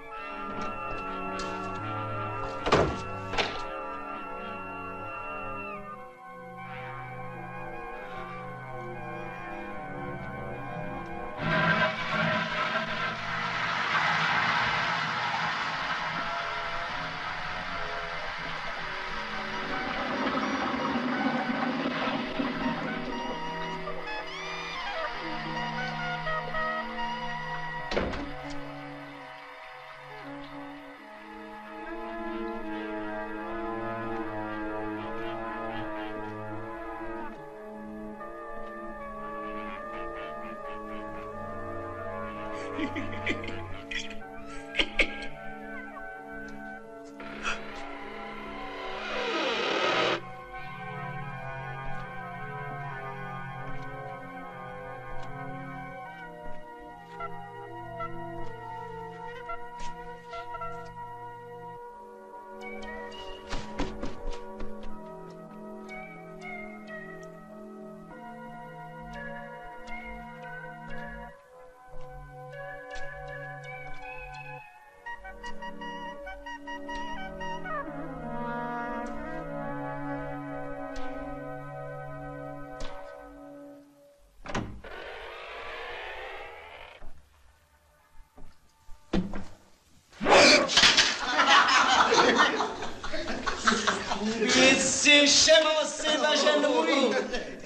Speaker 1: Sei scemo, ma stai facendo morire!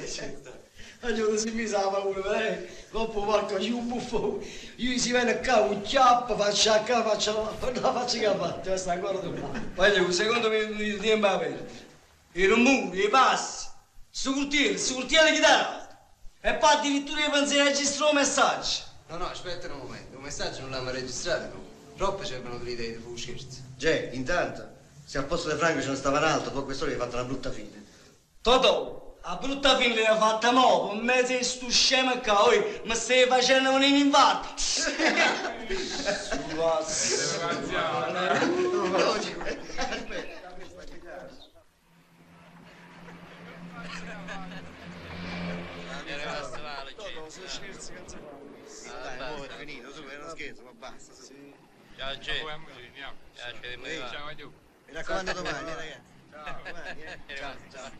Speaker 1: Allora si mi sa paura, eh? Dopo porco, io un buffo, io si viene qua, un chiappo, faccio a qua, faccio la faccio capatte, questa ancora dopo. Voglio un secondo minuto di tempo aperto. I rumori, i passi, su cortiere, su cortiere che dà. E poi addirittura io pensi a registrare un messaggio.
Speaker 2: No, no, aspetta un momento, un messaggio non l'hanno registrato, no. Troppe c'erano delle idee, fu scherzo.
Speaker 15: Jay, intanto, se al posto di Franco ce ne stava un altro, poi quest'ora gli hai fatto una brutta fine.
Speaker 1: Totò, A brutta fine l'ha fatta mo, un mese di stu scemo qua, oi, mi stai facendo un infarto.
Speaker 15: Dai, è finito, su, è uno scherzo, ma basta. Sì.
Speaker 17: Ciao, Gè. Ciao, Ciao,
Speaker 15: mi raccomando domani, eh, ragazzi. Ciao, domani, eh. Ciao, ciao.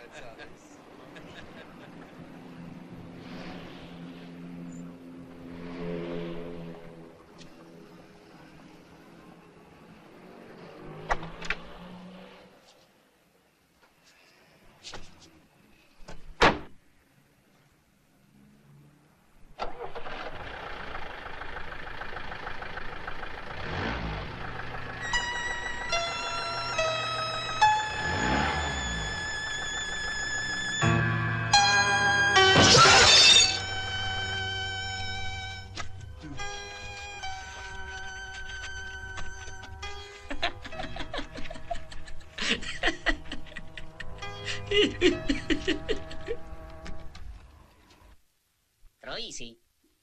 Speaker 16: Troisi.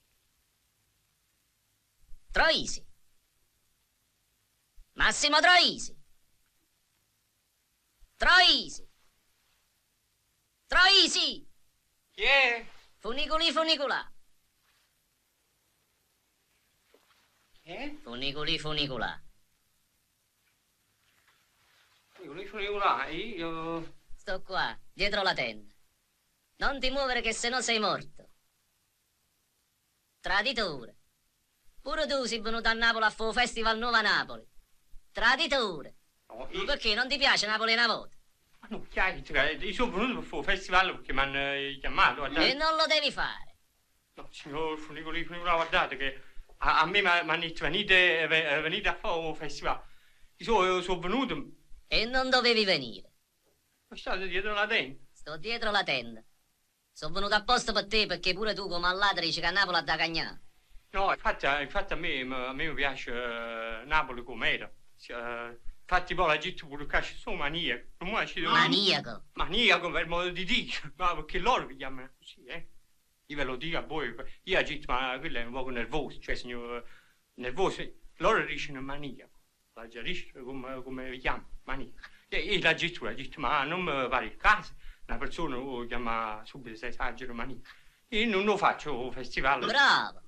Speaker 16: Troisi. Massimo Troisi. Troisi. Troisi.
Speaker 14: Chi è?
Speaker 16: Funiculi funicola.
Speaker 14: Chi è?
Speaker 16: Funiculi funicola.
Speaker 14: Funiculi funicola, io...
Speaker 16: Sto qua, dietro la tenda. Non ti muovere che se no sei morto. Traditore. Pure tu sei venuto a Napoli a fare un festival nuovo a Napoli. Traditore.
Speaker 14: No, io...
Speaker 16: Perché non ti piace Napoli una volta?
Speaker 14: Ma no, chiaro, io sono venuto per fare un festival perché mi hanno chiamato. Guardate.
Speaker 16: E non lo devi fare.
Speaker 14: No, signor Funicoli, Funicoli, guardate che a, a me mi hanno detto venite, venite a fare un festival. Io sono, sono venuto.
Speaker 16: E non dovevi venire.
Speaker 14: Ma state dietro la tenda?
Speaker 16: Sto dietro la tenda. Sono venuto apposta per te perché pure tu come all'altro dici che a Napoli ha da cagnare.
Speaker 14: No, infatti, infatti a, me, a me mi piace uh, Napoli com'era. Uh, infatti poi la gente pure che sono maniaco. Non ci devo...
Speaker 16: Maniaco?
Speaker 14: Maniaco per modo di dire. Ma perché loro mi chiamano così, eh? Io ve lo dico a voi. Io la gente, ma quello è un po' nervoso. Cioè, signor, nervoso. Loro dicono maniaco. La gente come, come vi chiama? Maniaco. E, e la gente, la gente, ma non mi pare il caso. Una persona lo chiama subito se esagero maniaco. Io non lo faccio un festival.
Speaker 16: Bravo.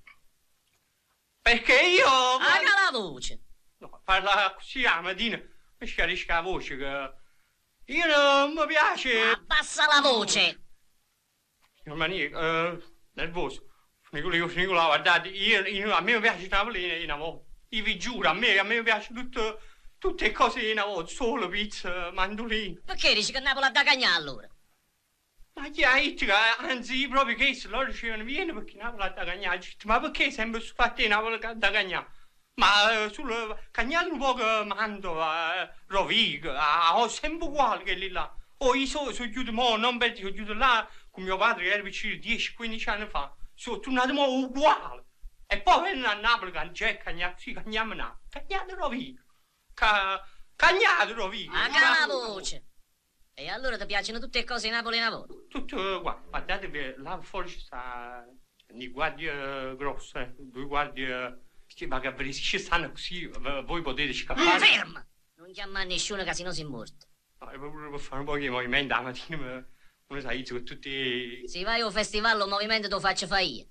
Speaker 14: Perché io...
Speaker 16: Paga la voce.
Speaker 14: No, parla così la mattina, mi schiarisca la voce che... Io non mi piace...
Speaker 16: Abbassa la voce.
Speaker 14: Signor Maniaco, uh, nervoso. Nicolò, Nicolò, guardate, io, io, a me mi piace Napoli in una volta. Io vi giuro, a me, a me mi piace tutto, tutte le cose in una volta. Solo pizza, mandolino.
Speaker 16: Perché dici che Napoli ha da cagnare allora?
Speaker 14: Ma chi ha detto che, anzi, proprio che loro dicevano vieni perché Napoli ha da cagnare. Ma perché sempre su fatti Napoli ha da cagnare? Ma uh, sul cagnare un po' che Mantova, uh, Rovigo, uh, sempre uguale che lì là. Oh, io sono so chiuso mo, non per dire, sono chiuso là con mio padre che era vicino dieci quindici anni fa. Sono tornato mo uguale. E poi venne a Napoli che c'è cagnare, sì, cagniamo Napoli. Cagnate Rovigo. Ca... Cagnate Rovigo.
Speaker 16: Paga la voce. E allora ti piacciono tutte le cose in Napoli una volta?
Speaker 14: Tutto, guarda, guardatevi, là fuori ci sta una guardia grossa, eh, due guardie, che ma che ci stanno così, voi potete scappare.
Speaker 16: Ferma! Non chiamare nessuno che se no si è morto.
Speaker 14: No, proprio per fare un po' di movimento la mattina, ma non sai, con tutti...
Speaker 16: Se vai a un festival, un movimento te lo faccio fare io.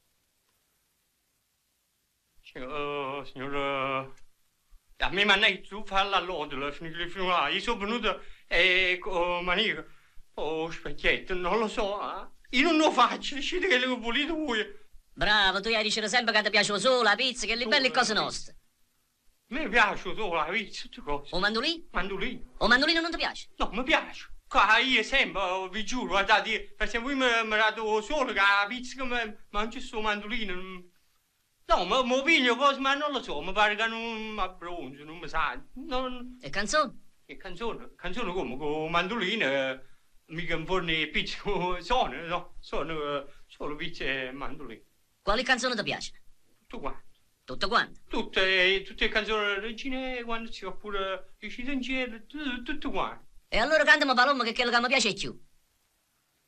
Speaker 14: Signor, uh, signor, uh, a me mi hanno detto tu fai la lodola, fino a io sono venuto e con Manico, oh specchietto, non lo so, eh? Io non lo faccio, decidete che lo volete voi.
Speaker 16: Bravo, tu hai dicevo sempre che ti piace solo la pizza, che le belle cose nostre.
Speaker 14: A me piace solo la pizza, tutte cose.
Speaker 16: O mandolino?
Speaker 14: Mandolino.
Speaker 16: O mandolino non ti piace?
Speaker 14: No, mi piace. Qua io sempre, vi giuro, guardate, per esempio io mi dato solo che la pizza che mi mangio sto mandolino. No, ma mi piglio cose, ma non lo so, mi pare che non mi abbronzo, non mi sa. Non...
Speaker 16: E canzone?
Speaker 14: E canzone? Canzone come? Con mandolino, eh, mica un forno pizza, sono, no? Sono eh, solo pizza e mandolino.
Speaker 16: Quali canzoni ti piacciono?
Speaker 14: Tutto quanto.
Speaker 16: Tutto quanto?
Speaker 14: Tutte, tutte le canzoni regine, quando si fa pure i citangieri, tutto, tutto quanto.
Speaker 16: E allora cantami Palomma che è quello che mi piace più.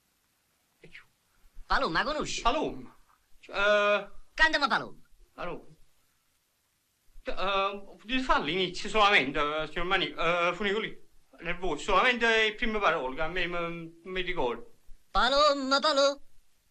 Speaker 16: Paloma, conosci?
Speaker 14: Paloma? Uh,
Speaker 16: Cantami Paloma.
Speaker 14: Paloma? Uh, potete fare l'inizio solamente, uh, signor Mani, uh, Funicoli? Nervoso, solamente le prime parole che a me mi, mi ricordo.
Speaker 16: Paloma, Paloma.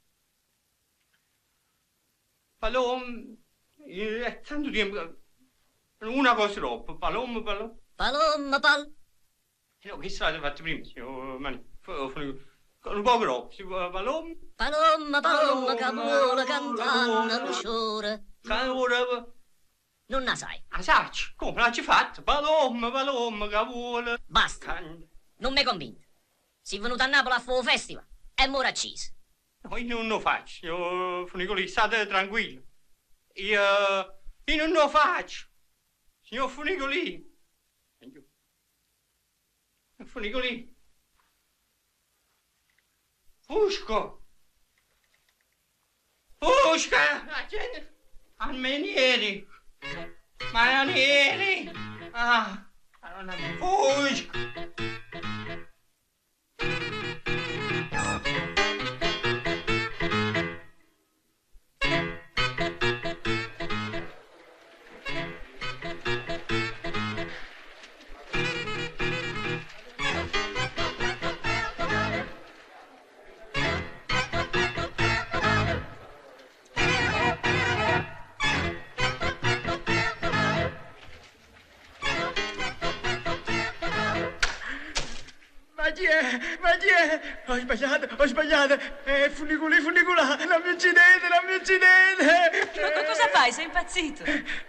Speaker 14: Paloma, eh, è tanto tempo. Una cosa troppo, Paloma, Paloma.
Speaker 16: Paloma, Pal.
Speaker 14: No, che strada fate prima, signor Mani? Funicoli. Un po' troppo, Paloma.
Speaker 16: Paloma, Paloma, che vuole cantare l'usciore.
Speaker 14: Ora.
Speaker 16: Non la sai.
Speaker 14: Ah, sai, come l'hai fatto? Paloma, Paloma, che vuole.
Speaker 16: Basta. Non mi convinto. Sei venuto a Napoli a fare un festival e mo' accisi.
Speaker 14: No, io non lo faccio, io, Funicoli, state tranquillo. Io, io non lo faccio. Signor Funicoli. Funicoli. Fusco. Fusca. Almenieri. Manieri. Ah. Fusco.
Speaker 1: Ma chi è? Ma chi è? Ho sbagliato, ho sbagliato. Eh, funicoli, funicola, non mi uccidete, non mi uccidete.
Speaker 7: Ma cosa fai? Sei impazzito?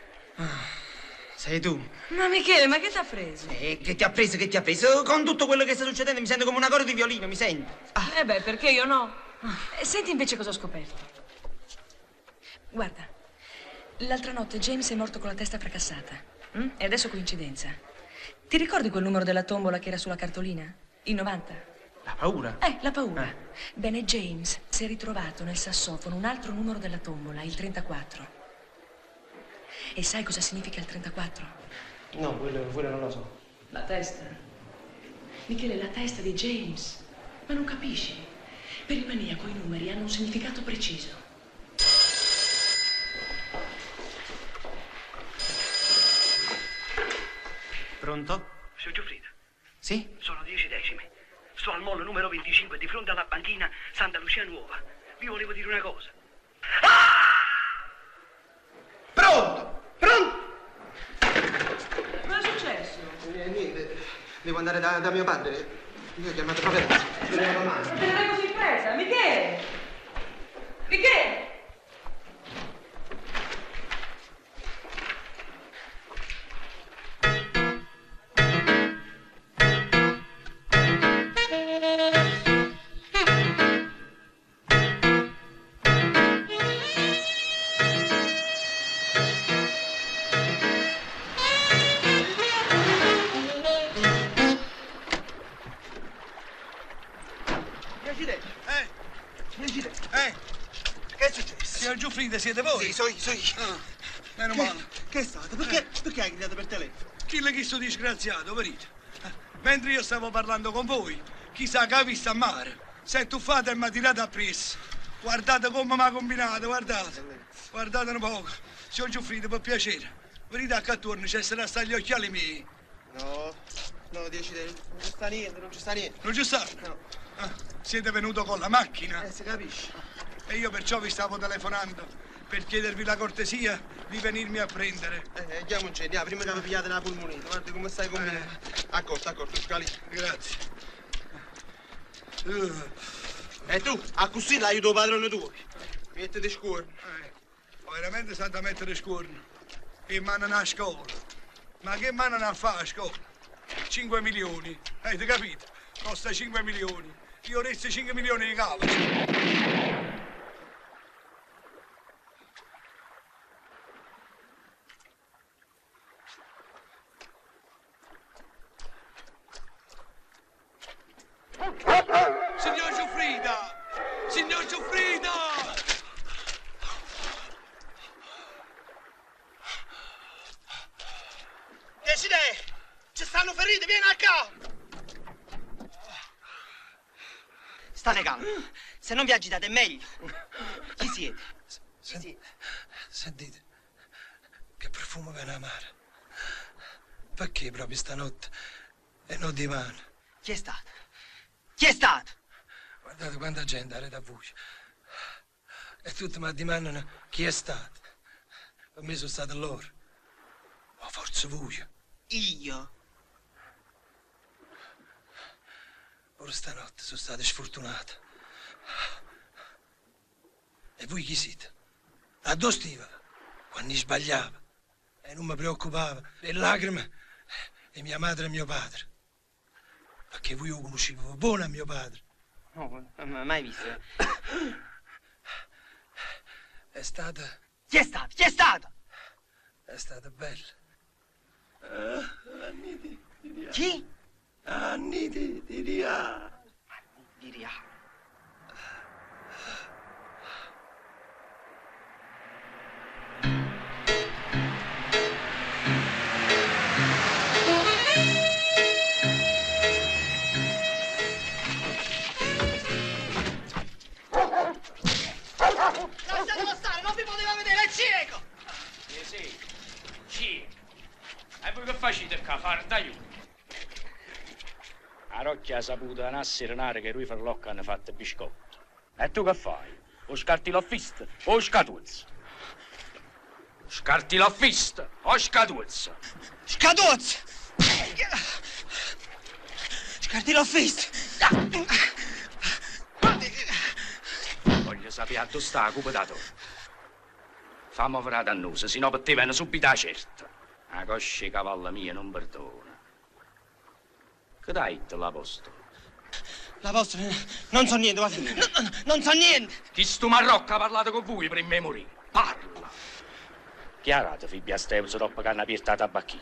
Speaker 2: Sei tu.
Speaker 7: Ma Michele, ma che ti ha preso?
Speaker 2: Eh, che ti ha preso, che ti ha preso? Con tutto quello che sta succedendo mi sento come una corda di violino, mi sento.
Speaker 7: Ah. Eh beh, perché io no? Eh, senti invece cosa ho scoperto. Guarda, l'altra notte James è morto con la testa fracassata. Mm? E adesso coincidenza. Ti ricordi quel numero della tombola che era sulla cartolina? Il novanta?
Speaker 2: La paura?
Speaker 7: Eh, la paura. Eh. Bene, James si è ritrovato nel sassofono un altro numero della tombola, il trentaquattro. E sai cosa significa il trentaquattro?
Speaker 2: No, quello, quello non lo so.
Speaker 7: La testa. Michele, la testa di James. Ma non capisci? Per il maniaco i numeri hanno un significato preciso.
Speaker 2: Pronto?
Speaker 18: Signor Giuffrida.
Speaker 2: Sì?
Speaker 18: Sono dieci decimi. Sto al mall numero venticinque di fronte alla banchina Santa Lucia Nuova. Vi volevo dire una cosa.
Speaker 2: Pronto! Pronto!
Speaker 7: Cosa è successo?
Speaker 2: Eh, niente, devo andare da, da mio padre. Io ho chiamato proprio adesso.
Speaker 7: Ma te ne vai così presa? Michele! Michele!
Speaker 5: Siete voi?
Speaker 10: Sì, so io, so io.
Speaker 5: Ah, meno male.
Speaker 10: Che è stato? Perché, perché hai gridato per telefono?
Speaker 5: Chi è che sto disgraziato, verite? Mentre io stavo parlando con voi, chissà che ha visto a mare. Si è tuffato e mi ha tirato appresso. Guardate come mi ha combinato, guardate. Guardate un poco. Signor Giuffrida, per piacere. Venite a attorno, c'è sarà sta gli occhiali miei.
Speaker 10: No, no, dieci non ci sta niente, non ci sta niente.
Speaker 5: Non ci sta?
Speaker 10: No.
Speaker 5: Ah, siete venuto con la macchina?
Speaker 10: Eh, si capisce.
Speaker 5: E io perciò vi stavo telefonando per chiedervi la cortesia di venirmi a prendere.
Speaker 10: Eh, andiamo in genere, prima che mi pigliate la polmonite, guarda come stai combinando. Eh. Accorto, accorto, scali.
Speaker 5: Grazie. Uh.
Speaker 10: E tu, a così l'aiuto padrone tuo. Mettete scorno.
Speaker 5: Eh, ho veramente stato a mettere scorno. E mano a scuola. Ma che mano a fare a scuola? cinque milioni, avete capito? Costa cinque milioni. Io resto cinque milioni di cavo. Signor Giuffrida! Signor Giuffrida!
Speaker 10: Decide! Ci stanno feriti, vieni a qua!
Speaker 2: State calmi. Se non vi agitate è meglio. Chi siete?
Speaker 11: Sen- Chi sentite, che profumo viene amaro. Perché proprio stanotte e non dimani?
Speaker 2: Chi è stato? Chi è stato?
Speaker 11: Guardate quanta gente ha da voce. E tutti mi dimandano chi è stato. Per me sono stati loro. O forse voi.
Speaker 2: Io?
Speaker 11: Ora stanotte sono stato sfortunato. E voi chi siete? A dove stiva? Quando sbagliava. E non mi preoccupava. Le lacrime di mia madre e mio padre. Perché voi lo conoscevo buono a mio padre.
Speaker 2: No, ma mai visto.
Speaker 11: È stata...
Speaker 2: Chi è stato? Chi è stato?
Speaker 11: È stata bella. Ah, Anniti di Ria.
Speaker 2: Chi?
Speaker 11: Anniti di Ria.
Speaker 2: Di Ria.
Speaker 4: Lasciatelo stare, non vi poteva vedere, è cieco!
Speaker 6: Sì, sì, cieco. E voi che facete qua, fardaio? La Rocchia ha saputo una serenare che lui farlocca hanno fatto biscotto. E tu che fai? O scarti l'offista o scatuzza? Scarti l'offista o scatuzza?
Speaker 2: Scatuzza! Scarti l'offista!
Speaker 6: Voglio sapere dove sta la cupa da torre. Fammi fare la dannosa, se no per te viene subito la certa. La coscia di cavalla mia non perdona. Che dai te la posto?
Speaker 2: La vostra... Non so niente, guarda. No, no, non so niente!
Speaker 6: Chi sto Marrocco ha parlato con voi prima di morire? Parla! Chiarate, fibbia Stevso, dopo che hanno aperto la tabacchina.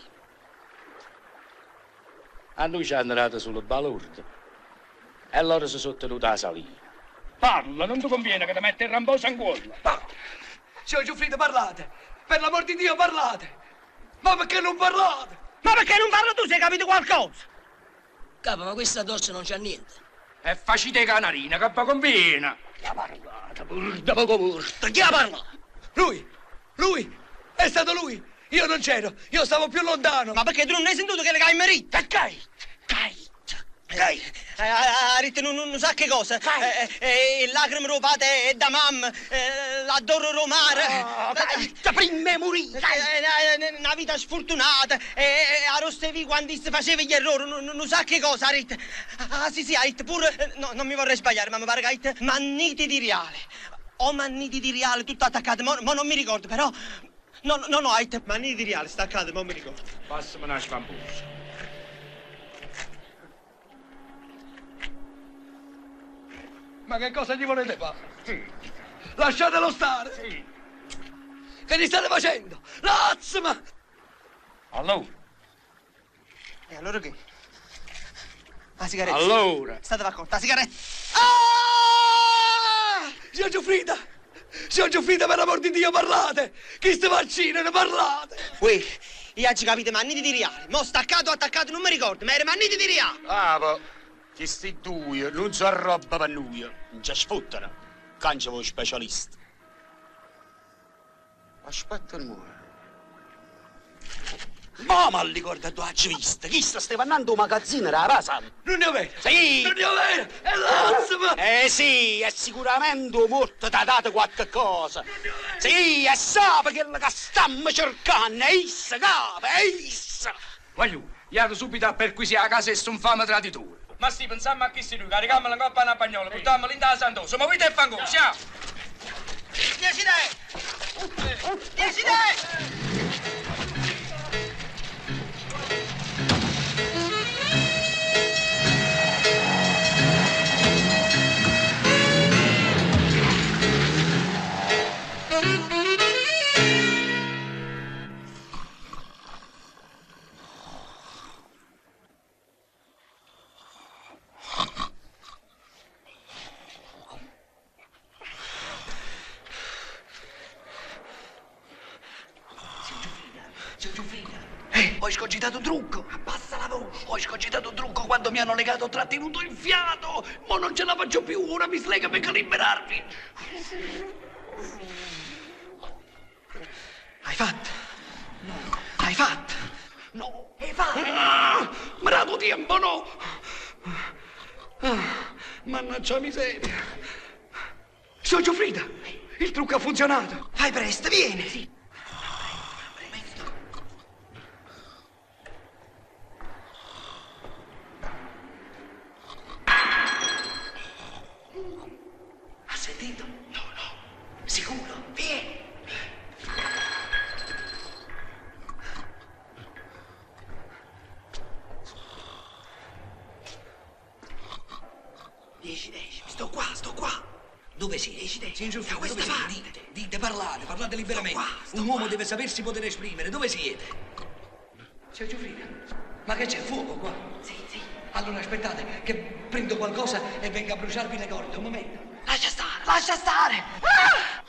Speaker 6: A noi ci hanno dato sulle balurde. E loro si sono tenuti a salire. Parla, non ti conviene che ti metti il ramboso in cuore.
Speaker 5: Parla! Signor Giuffrida, parlate! Per l'amor di Dio, parlate! Ma perché non parlate?
Speaker 2: Ma perché non parlo tu, se hai capito qualcosa?
Speaker 3: Capo, ma questa tosse non c'ha niente.
Speaker 6: E facite canarina, che vi conviene.
Speaker 3: Chi ha parlato, burda poco burda, chi ha parlato?
Speaker 5: Lui! Lui! È stato lui! Io non c'ero, io stavo più lontano!
Speaker 2: Ma perché tu non hai sentito che le cai merito?
Speaker 5: E cai! Cai! Cai!
Speaker 2: Ha detto non, non sa che cosa. Eh, eh, eh, lacrime rubate e da mamma, eh, l'adoro romare.
Speaker 3: Oh, dai, prima morì!
Speaker 2: Una vita sfortunata. E eh, a rostevi quando si faceva gli errori, non, non sa che cosa. Ha detto. Ah sì sì, ha detto pure. No, non mi vorrei sbagliare, ma mi pare che ha detto manniti di reale. O manniti di reale, tutto attaccato, ma non mi ricordo, però. No, no, no, ha detto manniti di reale, staccate, ma non mi ricordo.
Speaker 6: Passami una scambusa.
Speaker 5: Ma che cosa gli volete fare? Sì. Lasciatelo stare!
Speaker 6: Sì.
Speaker 5: Che gli state facendo? Lazzma!
Speaker 6: Allora?
Speaker 2: E allora che? La sigaretta?
Speaker 6: Allora?
Speaker 2: Statevi accorti, la sigaretta?
Speaker 5: Ah! Signor Giuffrida! Signor Giuffrida, per l'amor di Dio, parlate! Chi sta vaccinano, parlate!
Speaker 2: Uè, io oggi capite, manniti di reale. Mo staccato o attaccato, non mi ricordo, ma era manniti di reale.
Speaker 6: Ah, ma... Questi due non sono roba per noi, non ci sfottano. Cangia voi specialista.
Speaker 5: Aspetta un po'. Mamma li ricorda tu hai visto? Chi sta stevannando un magazzino era rasa? Non è vero?
Speaker 6: Sì!
Speaker 5: Non è vero? È l'azzma!
Speaker 6: Eh sì, è sicuramente un morto ti ha dato qualche cosa. Sì, e sape che che stiamo cercando, è issa, capo, è issa. Voglio, io subito a perquisire la casa e sono fame traditore. Ma sì, pensiamo a chi si lui, carichiamola in coppa a una bagnola, buttiamola in da Santoso, ma voi te fango, siamo!
Speaker 2: Dieci idee! Dieci idee!
Speaker 5: Eh, ho scogitato un trucco! Abbassa la voce!
Speaker 6: Ho scogitato un trucco quando mi hanno legato, ho trattenuto il fiato. Ma non ce la faccio più, ora mi slega per liberarvi.
Speaker 2: Hai fatto? No. Hai fatto?
Speaker 6: No. Hai fatto? Ah, mi ha dato tempo, no. Ah, mannaggia miseria. Signor Giuffrida, il trucco ha funzionato.
Speaker 2: Fai presto, vieni.
Speaker 6: Sì. Ha sentito? No, no. Sicuro? Vieni. Dieci decimi. Sto qua, sto qua. Dove siete? Dieci decimi. Signor Giuffrida, dove siete? Dite, dite, parlate, parlate liberamente. Un uomo deve sapersi poter esprimere. Dove siete? Signor Giuffrida, ma che c'è fuoco qua? Sì, sì. Allora aspettate che prendo qualcosa e venga a bruciarvi le corde. Un momento. Lascia stare, lascia stare. Ah!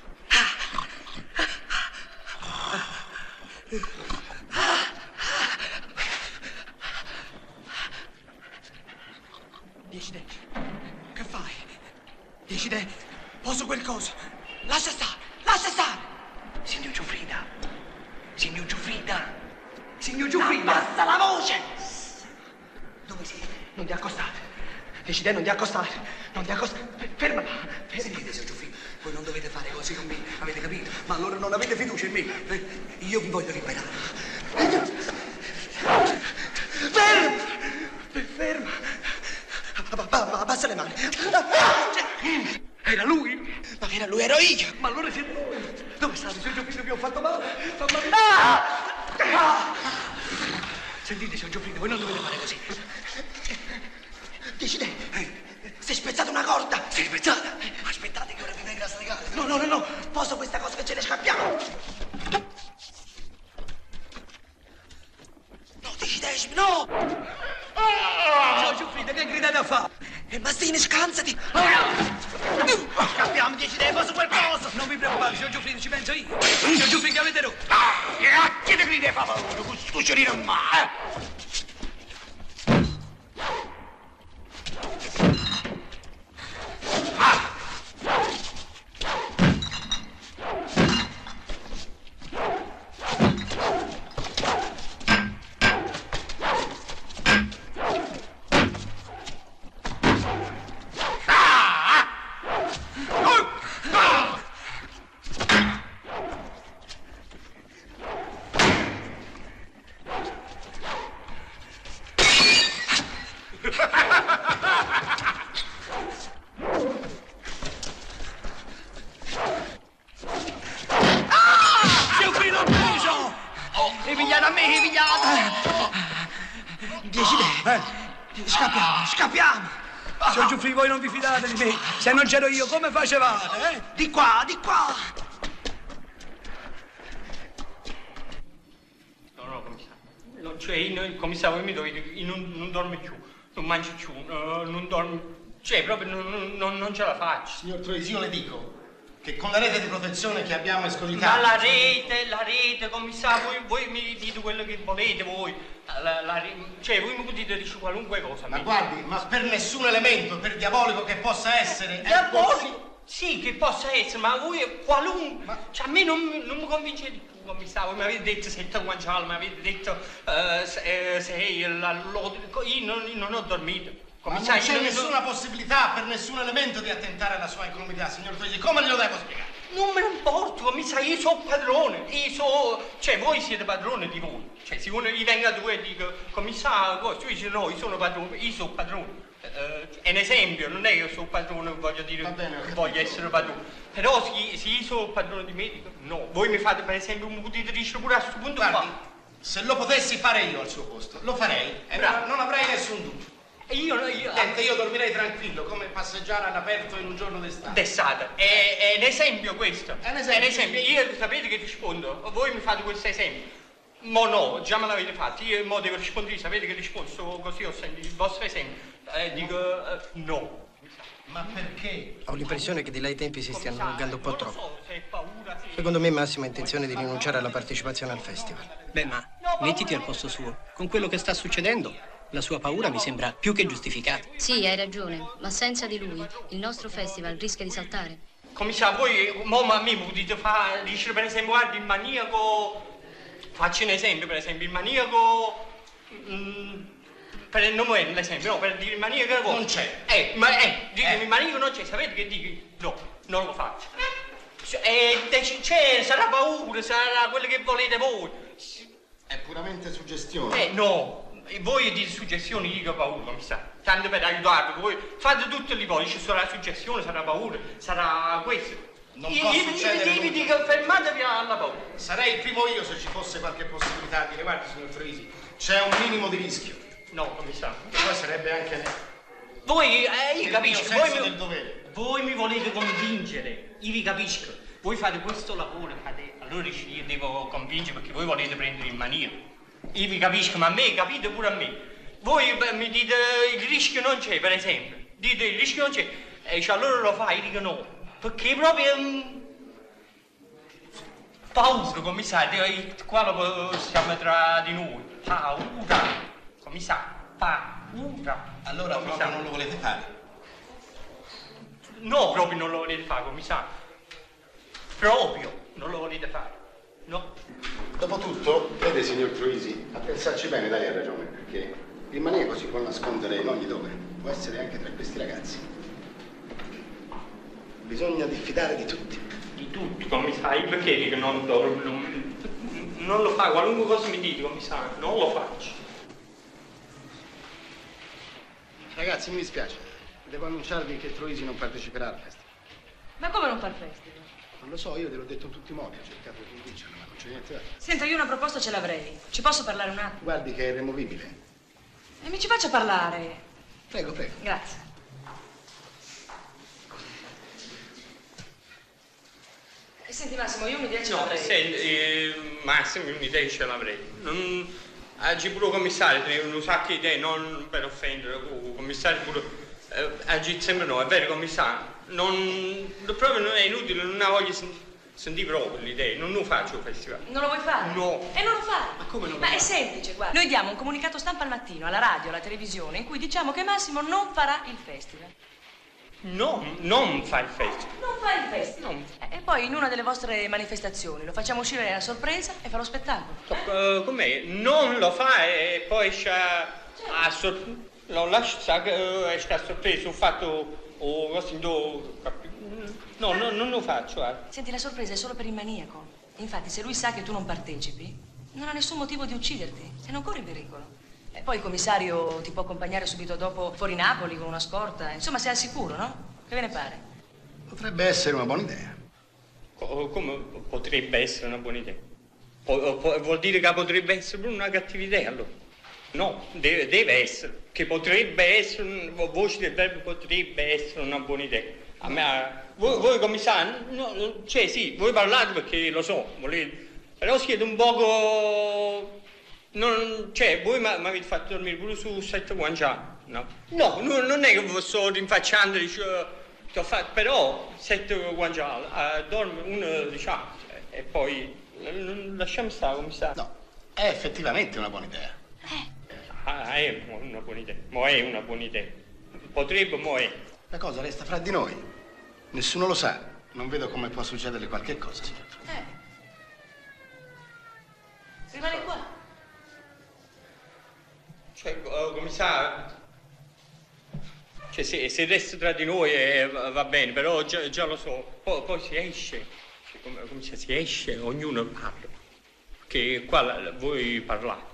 Speaker 6: Dieci decimi. Che fai? Dieci decimi. Posso quel coso? Lascia stare, lascia stare. Signor Giuffrida. Signor Giuffrida. Signor Giuffrida. Abbassa la voce. Dove siete? Non ti accostate. Dieci decimi, non ti accostare. Non ti accostare. Fermala. Sentite, signor Giuffrida, voi non dovete fare così con me, avete capito? Ma allora non avete fiducia in me. Io vi voglio liberare. Ferma! Ferma! Abbassa le mani. Era lui? Ma era lui, ero io. Ma allora siete voi. Dove state, signor Giuffrida? Vi ho fatto male. Fa male. Ah! Sentite, signor Giuffrida, voi non dovete fare così. Dici te, si è spezzata una corda. Si è spezzata? Aspettate che ora vi venga a slegare. No, no, no, no. Posso questa cosa che ce ne scappiamo. No, dici decimi, no. Signor Giuffrida, che gridate a fare? E Mastini, scansati! Scappiamo, dieci decimi, posso qualcosa! Non vi preoccupate, signor Giuffrida, ci penso io! Signor Giuffrida, avete rotto! Ah, che te grida, papà? Questo ci ride mai! Ah! Scappiamo, scappiamo! Signor Giuffrida, voi non vi fidate di me? Se non c'ero io, come facevate, eh? Di qua, di qua!
Speaker 14: No, no, commissario. No, cioè, il commissario mi dovete... Non, non dorme più, non mangi più, no, non dorme... Cioè, proprio non, non, non ce la faccio.
Speaker 19: Signor Troisi, io le dico che con la rete di protezione che abbiamo escogitato...
Speaker 14: Ma la rete, la rete, commissario, voi, voi mi dite quello che volete, voi. La, la, cioè, voi mi potete dire qualunque cosa.
Speaker 19: Ma guardi, ma per nessun elemento, per diabolico che possa essere...
Speaker 14: Diabolico? Sì, che possa essere, ma voi qualunque... Ma... Cioè, a me non, non mi convincete più, commissario. Mi avete detto sette guanciale, mi avete detto uh, sei, sei la, lo, io, non, io non ho dormito.
Speaker 19: Ma non c'è nessuna non... possibilità per nessun elemento di attentare alla sua incolumità, signor Troisi. Come glielo devo spiegare?
Speaker 14: Non me ne importa, commissario, io sono padrone, io so... Cioè, voi siete padrone di voi. Cioè, se uno gli venga tu e dico, commissario, tu dici no, io sono padrone, io sono padrone. Uh, è un esempio, non è che io sono padrone, voglio dire, che voglio essere padrone. Però se, se io sono padrone di medico, no. Voi mi fate, per esempio, un potete dire pure a questo punto
Speaker 19: Guardi,
Speaker 14: qua.
Speaker 19: Se lo potessi fare io al suo posto, lo farei e non, non avrei nessun dubbio.
Speaker 14: Io, io,
Speaker 19: Niente, io dormirei tranquillo, come passeggiare all'aperto in un giorno d'estate.
Speaker 14: D'estate. È, è un esempio questo.
Speaker 19: È un esempio.
Speaker 14: È un esempio. Io sapete che rispondo? Voi mi fate questo esempio. Mo no, già me l'avete fatto. Io mo devo rispondere, sapete che rispondo così, ho sentito il vostro esempio. Eh, dico uh, no.
Speaker 19: Ma perché?
Speaker 2: Ho l'impressione che di là i tempi si stiano allungando un po' troppo.
Speaker 14: So, se è paura, se...
Speaker 2: Secondo me Massimo ha intenzione di rinunciare alla partecipazione al festival.
Speaker 14: Beh, ma... No,
Speaker 20: Mettiti al posto suo. Con quello che sta succedendo, la sua paura mi sembra più che giustificata.
Speaker 21: Sì, hai ragione, ma senza di lui il nostro festival rischia di saltare.
Speaker 14: Commissario, voi, mo, a me potete fare, dice per esempio, guardi, il maniaco, faccio un esempio, per esempio, il maniaco, mm, per non è l'esempio, no, per dire il maniaco non c'è. Eh, ma eh, dico, eh. il maniaco non c'è, sapete che dico? No, non lo faccio. Eh, c'è, sarà paura, sarà quello che volete voi.
Speaker 12: È puramente suggestione.
Speaker 14: Eh, no. E voi di suggestioni dico paura, commissario. Tanto per aiutarvi, voi fate tutto lì voi, ci sarà suggestione, sarà paura, sarà questo.
Speaker 19: Non
Speaker 14: io,
Speaker 19: può
Speaker 14: io,
Speaker 19: succedere
Speaker 14: io vi dico fermatevi alla paura.
Speaker 19: Sarei il primo io se ci fosse qualche possibilità di dire, guardi signor Troisi, c'è un minimo di rischio.
Speaker 14: No, commissario.
Speaker 19: E poi sarebbe anche...
Speaker 14: Voi, eh, io capisco, voi mi,
Speaker 19: del dovere.
Speaker 14: voi mi volete convincere, io vi capisco. Voi fate questo lavoro, fate, allora io devo convincere perché voi volete prendere il maniero. Io vi capisco, ma a me, capite pure a me. Voi beh, mi dite il rischio non c'è, per esempio. Dite il rischio non c'è, e cioè, allora lo fai, dico no. Perché proprio... Um, paura, commissario, qua lo siamo tra di noi. Paura, commissario, paura.
Speaker 19: Allora
Speaker 14: commissario.
Speaker 19: proprio non lo volete fare?
Speaker 14: No, proprio non lo volete fare, commissario. Proprio non lo volete fare. No.
Speaker 12: Dopotutto, vede signor Troisi, a pensarci bene lei ha ragione, perché il maniaco si può nascondere in ogni dove, può essere anche tra questi ragazzi. Bisogna diffidare di tutti.
Speaker 14: Di tutti, commissario, perché dico non, non, non lo fa, qualunque cosa mi dite, commissario, non lo faccio.
Speaker 12: Ragazzi, mi dispiace, devo annunciarvi che Troisi non parteciperà al festival.
Speaker 7: Ma come non fa il festival?
Speaker 12: Non lo so, io te l'ho detto in tutti i modi, ho cercato di convincerlo, ma non c'è niente da fare.
Speaker 7: Senta, io una proposta ce l'avrei. Ci posso parlare un attimo?
Speaker 12: Guardi che è irremovibile.
Speaker 7: E mi ci faccia parlare.
Speaker 12: Prego, prego.
Speaker 7: Grazie. E senti Massimo, io un'idea ce
Speaker 14: No,
Speaker 7: l'avrei.
Speaker 14: senti, eh, Massimo, un'idea ce l'avrei. Non, oggi pure il commissario tiene un sacco di idee, non per offendere, il commissario pure, eh, oggi sempre no, è vero commissario. Non, proprio non è inutile, non ha voglia di sentire proprio le idee, non lo faccio il festival.
Speaker 7: Non lo vuoi fare?
Speaker 14: No.
Speaker 7: E non lo fai?
Speaker 14: Ma come non lo
Speaker 7: Ma è
Speaker 14: faccio?
Speaker 7: semplice, guarda. Noi diamo un comunicato stampa al mattino, alla radio, alla televisione, in cui diciamo che Massimo non farà il festival.
Speaker 14: No, non fa il festival.
Speaker 7: Non fa il festival.
Speaker 14: Non.
Speaker 7: E poi in una delle vostre manifestazioni lo facciamo uscire a sorpresa e fa lo spettacolo.
Speaker 14: Uh, com'è? Non lo fa e poi esce a, a sorpresa. Lo lascio uh, esce a sorpresa, ho fatto o così do... No, no, non lo faccio. Guarda.
Speaker 7: Senti, la sorpresa è solo per il maniaco. Infatti, se lui sa che tu non partecipi, non ha nessun motivo di ucciderti, se non corri pericolo. E poi il commissario ti può accompagnare subito dopo fuori Napoli con una scorta. Insomma, sei al sicuro, no? Che ve ne pare?
Speaker 12: Potrebbe essere una buona idea.
Speaker 14: Co- come potrebbe essere una buona idea? Po- po- vuol dire che potrebbe essere pure una cattiva idea, allora? No, deve, deve essere. Che potrebbe essere, un, voce del verbo potrebbe essere una buona idea. A me, a, voi, voi commissario, no, no, cioè sì, voi parlate perché lo so, volete, però siete un poco... Non, cioè, voi mi avete fatto dormire pure su sette guanciali, no? No, no, non è che vi sto rinfacciando, dice, ti ho fatto, però sette guanciali, eh, dorme uno, diciamo, e poi lasciamo stare, commissario.
Speaker 12: No, è effettivamente una buona idea.
Speaker 14: Ah, è una buona idea, ma è una buona idea. Potrebbe, ma è.
Speaker 12: La cosa resta fra di noi. Nessuno lo sa. Non vedo come può succedere qualche cosa, signor.
Speaker 7: Eh. Rimane qua.
Speaker 14: Cioè, uh, commissario, cioè, se, se resta tra di noi eh, va bene, però già, già lo so. Poi, poi si esce, cioè, come, come si, si esce, ognuno parla. Che qua la, voi parlate.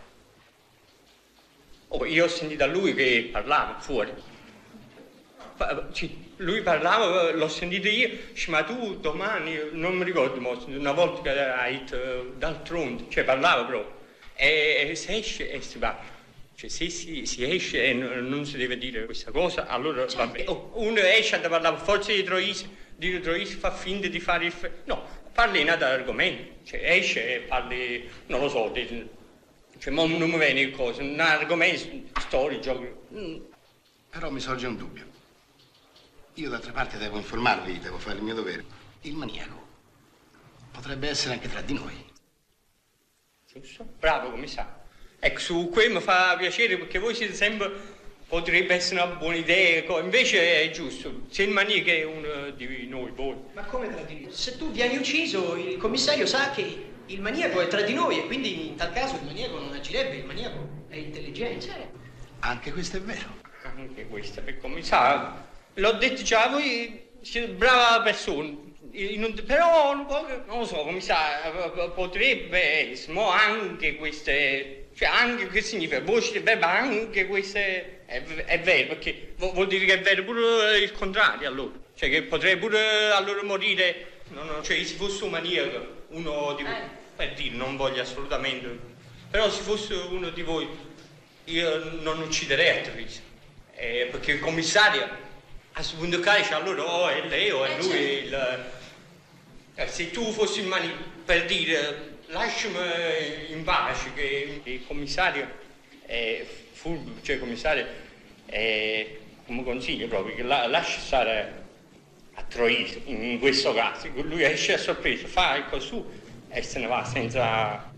Speaker 14: Oh, io ho sentito a lui che parlava fuori. Pa- sì, lui parlava, l'ho sentito io, dice, ma tu domani, non mi ricordo, ma una volta che hai detto d'altronde, cioè parlava proprio. E, e si esce e si va. Cioè se si, si esce e non, non si deve dire questa cosa, allora va bene. Oh, uno esce e parlare forse di Troisi, di Troisi fa finta di fare il... Fe- no, parli in altro argomento. Cioè esce e parli, non lo so, di, cioè non, non mi viene cosa, un argomento, storia, giochi. Mm.
Speaker 12: Però mi sorge un dubbio. Io d'altra parte devo informarvi, devo fare il mio dovere. Il maniaco potrebbe essere anche tra di noi.
Speaker 14: Giusto? Bravo, commissario. Ecco, su quello mi fa piacere perché voi siete sempre... Potrebbe essere una buona idea, co- invece è giusto. Se il maniaco è uno di noi, voi.
Speaker 20: Ma come tra di noi? Se tu vieni ucciso, il commissario sa che il maniaco è tra di noi e quindi in tal caso il maniaco non agirebbe, il maniaco è intelligente.
Speaker 12: Anche questo è vero.
Speaker 14: Anche questo è per commissario. L'ho detto già, voi siete brava persona. In- però un po', non lo so, commissario, potrebbe essere, mo anche queste... Cioè, anche che significa? Voce, beh, ma anche queste... È, è vero, perché vuol dire che è vero pure il contrario, allora. Cioè, che potrei pure allora morire... No, no, cioè, se fosse un maniaco, uno di voi... Eh. Per dire, non voglio assolutamente... Però se fosse uno di voi, io non ucciderei a Teresa. Eh, perché il commissario, a suo punto carico, allora o è lei o è lui il... Eh, se tu fossi il maniaco, per dire... Lasciami in pace che il commissario è furbo, cioè il commissario è, come consiglio proprio, che la, lasci stare a Troisi in questo caso, che lui esce a sorpresa, fa il così e se ne va senza...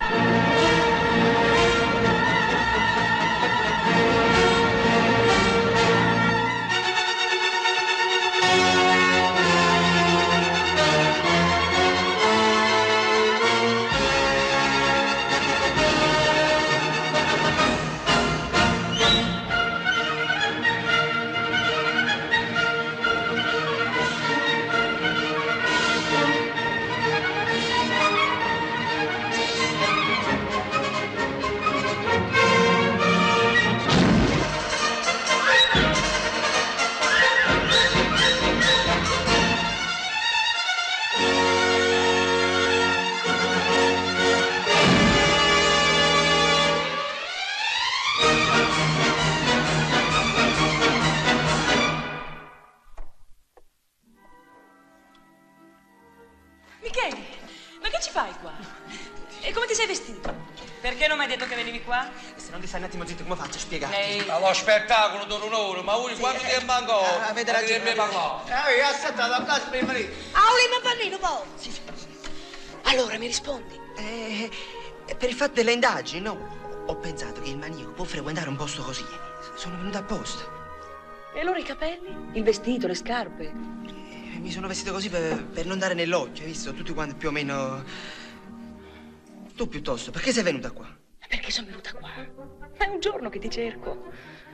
Speaker 7: Michele, ma che ci fai qua? E come ti sei vestito? Perché non mi hai detto che venivi qua?
Speaker 2: Se non ti stai un attimo zitto, come faccio a spiegarti?
Speaker 7: Lei...
Speaker 8: Ma lo spettacolo dura un'ora, ma voi quanto
Speaker 2: eh,
Speaker 8: tempo ancora?
Speaker 2: ah, avete ragione,
Speaker 8: Mi parlare.
Speaker 1: Eh, aspettato a casa prima lì.
Speaker 7: Auli, ma pannino, poi! Sì, sì, sì. Allora, mi rispondi?
Speaker 2: Eh, per il fatto delle indagini, no? Ho pensato che il maniaco può frequentare un posto così. Sono venuto apposta.
Speaker 7: E allora i capelli? Il vestito, le scarpe?
Speaker 2: Eh, mi sono vestito così per, per non dare nell'occhio, hai visto? Tutti quanti più o meno... Tu piuttosto, perché sei venuta qua?
Speaker 7: Perché sono venuta qua? È un giorno che ti cerco.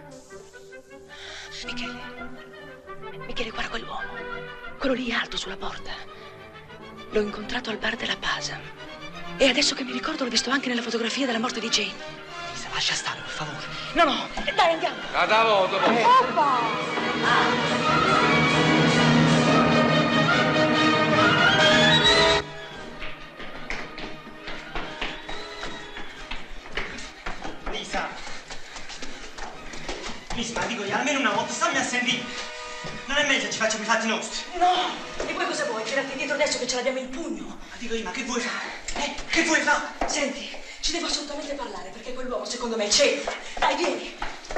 Speaker 7: Michele, Michele, guarda quell'uomo. Quello lì alto sulla porta. L'ho incontrato al bar della Pasa. E adesso che mi ricordo l'ho visto anche nella fotografia della morte di Jane.
Speaker 2: Lisa, lascia stare, per favore.
Speaker 7: No, no, dai, andiamo.
Speaker 8: Cada volta, poi.
Speaker 7: Oppa!
Speaker 2: Lisa! Lisa, ma dico io, almeno una volta stammi a sentire. Non è meglio che ci facciamo i fatti nostri.
Speaker 7: No! E poi cosa vuoi? Tirarti dietro adesso che ce l'abbiamo in pugno?
Speaker 2: Ma dico io, ma che vuoi fare? Eh? Che vuoi fare?
Speaker 7: Senti, ci devo assolutamente parlare perché quell'uomo secondo me c'è. Dai, vieni.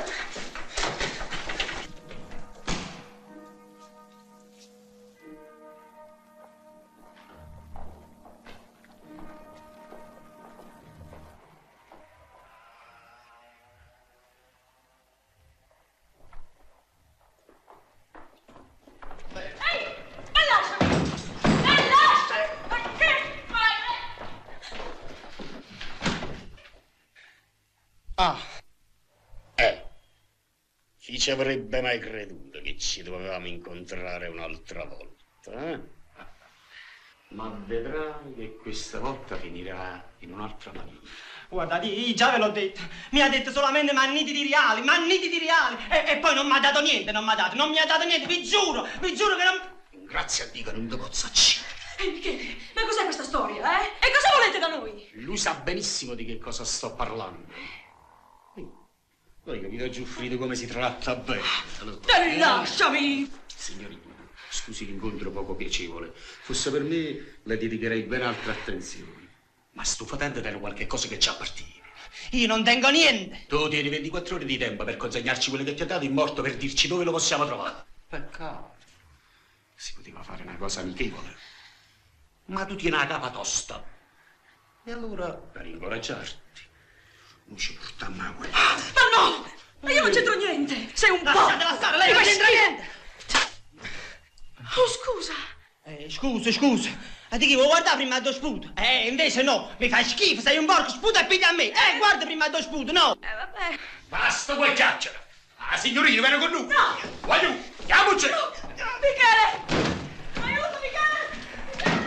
Speaker 12: Ah, eh, chi ci avrebbe mai creduto che ci dovevamo incontrare un'altra volta, eh? Ma vedrai che questa volta finirà in un'altra maniera.
Speaker 2: Guarda, di, già ve l'ho detto. Mi ha detto solamente manniti di reali, manniti di reali. E, e poi non mi ha dato niente, non mi ha dato, non mi ha dato niente, vi giuro, vi giuro che non...
Speaker 12: Grazie a Dio che non ti posso accendere.
Speaker 7: Ehi, Michele, ma cos'è questa storia, eh? E cosa volete da noi?
Speaker 12: Lui sa benissimo di che cosa sto parlando. Voi capite Giuffrida come si tratta bene.
Speaker 7: Dai, lasciami!
Speaker 12: Signorina, scusi l'incontro poco piacevole. Fosse per me, le dedicherei ben altre attenzioni. Ma sto facendo tenere qualche cosa che ci appartiene.
Speaker 2: Io non tengo niente.
Speaker 12: Tu tieni ventiquattro ore di tempo per consegnarci quello che ti ha dato in morto per dirci dove lo possiamo trovare. Peccato. Si poteva fare una cosa amichevole. Ma tu tieni la capa tosta.
Speaker 19: E allora, per incoraggiarti, non ci portiamo a quella.
Speaker 7: Ma no! Ma io non c'entro niente! Sei un po'!
Speaker 4: Lasciatela stare, lei non c'entra niente!
Speaker 7: Oh, scusa!
Speaker 2: Eh, scusa, scusa. A te chi vuoi guardare prima do sputo? Eh, invece no, mi fai schifo, sei un porco, sputa e piglia a me. Eh, guarda prima do sputo, no!
Speaker 7: Eh, vabbè.
Speaker 6: Basta quel chiacchiera. La signorina viene con noi.
Speaker 7: No!
Speaker 6: Vai giù, andiamoci.
Speaker 7: No! Michele! Aiuto, Michele!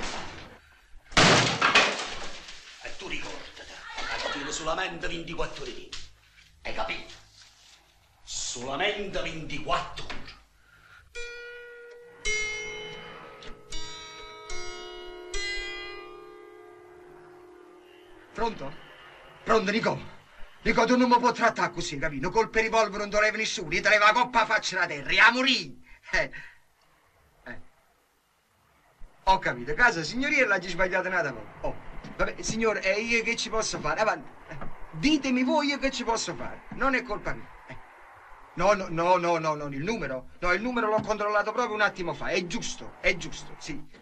Speaker 6: E tu ricordati, che tieni solamente ventiquattro ore. Hai capito? Solamente ventiquattro ore.
Speaker 10: Pronto? Pronto, Nico? Nico, tu non mi puoi trattare così, capito? Colpe di polvere non ti levi nessuno, io ti levo la coppa a faccia la terra, e a morire! Eh. Eh. Ho capito, casa signoria l'ha sbagliata nada poco. Oh, vabbè, signore, è io che ci posso fare? Avanti. Eh. Ditemi voi io che ci posso fare, non è colpa mia. Eh. No, no, no, no, no, no, il numero? No, il numero l'ho controllato proprio un attimo fa, è giusto, è giusto, sì.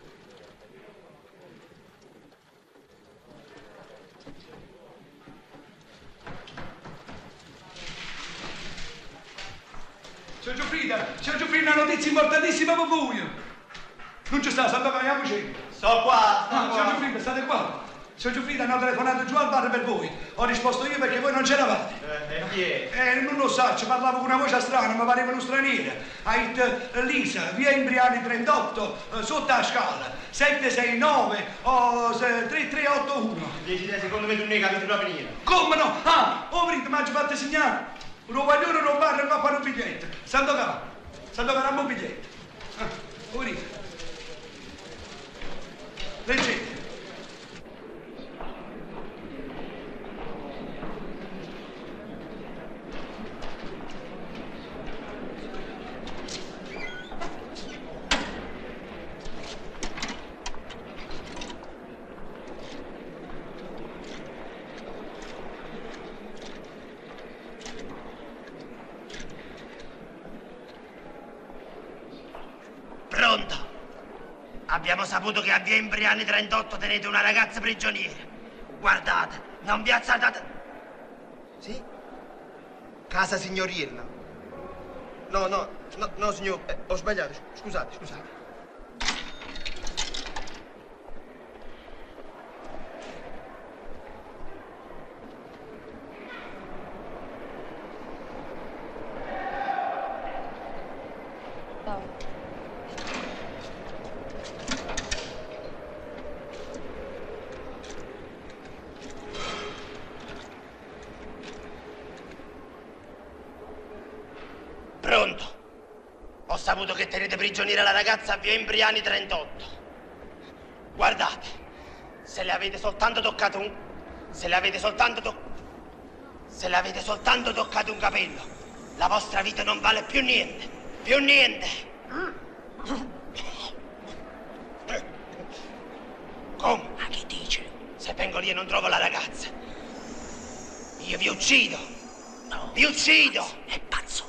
Speaker 5: Signor Giuffrida, signor Giuffrida, una notizia importantissima per voi. Non ci sta, Santa Andiamoci.
Speaker 4: Sto qua, sto
Speaker 5: No,
Speaker 4: qua.
Speaker 5: signor Giuffrida, state qua. Signor Giuffrida, hanno telefonato giù al bar per voi. Ho risposto io perché voi non c'eravate.
Speaker 4: Eh, e chi è?
Speaker 5: Eh, non lo so, ci parlavo con una voce strana, mi pareva uno straniero. Ha detto, eh, Lisa, via Imbriani trentotto, eh, sotto la scala, sette sei nove o tre tre otto uno.
Speaker 4: Dieci secondo me tu ne hai capito proprio niente.
Speaker 5: Come no? Ah, oh, Brito, ma ci fate segnare. Un guaglione non parla, non fa un biglietto. Santo caro, santo caro, un biglietto. Ah, oh, Brito. Leggete.
Speaker 2: Pronto? Abbiamo saputo che a via Imbriani trentotto tenete una ragazza prigioniera. Guardate, non vi alzate. Sì? Casa signorina. No, no, no, no, signor, eh, ho sbagliato. Scusate, scusate. Pronto? Ho saputo che tenete prigioniera la ragazza a via Imbriani trentotto. Guardate, se le avete soltanto toccato un... Se le avete soltanto toccato... Se le avete soltanto toccato un capello, la vostra vita non vale più niente. Più niente. Come? Ma che dice? Se vengo lì e non trovo la ragazza, io vi uccido. No. Vi uccido. È pazzo.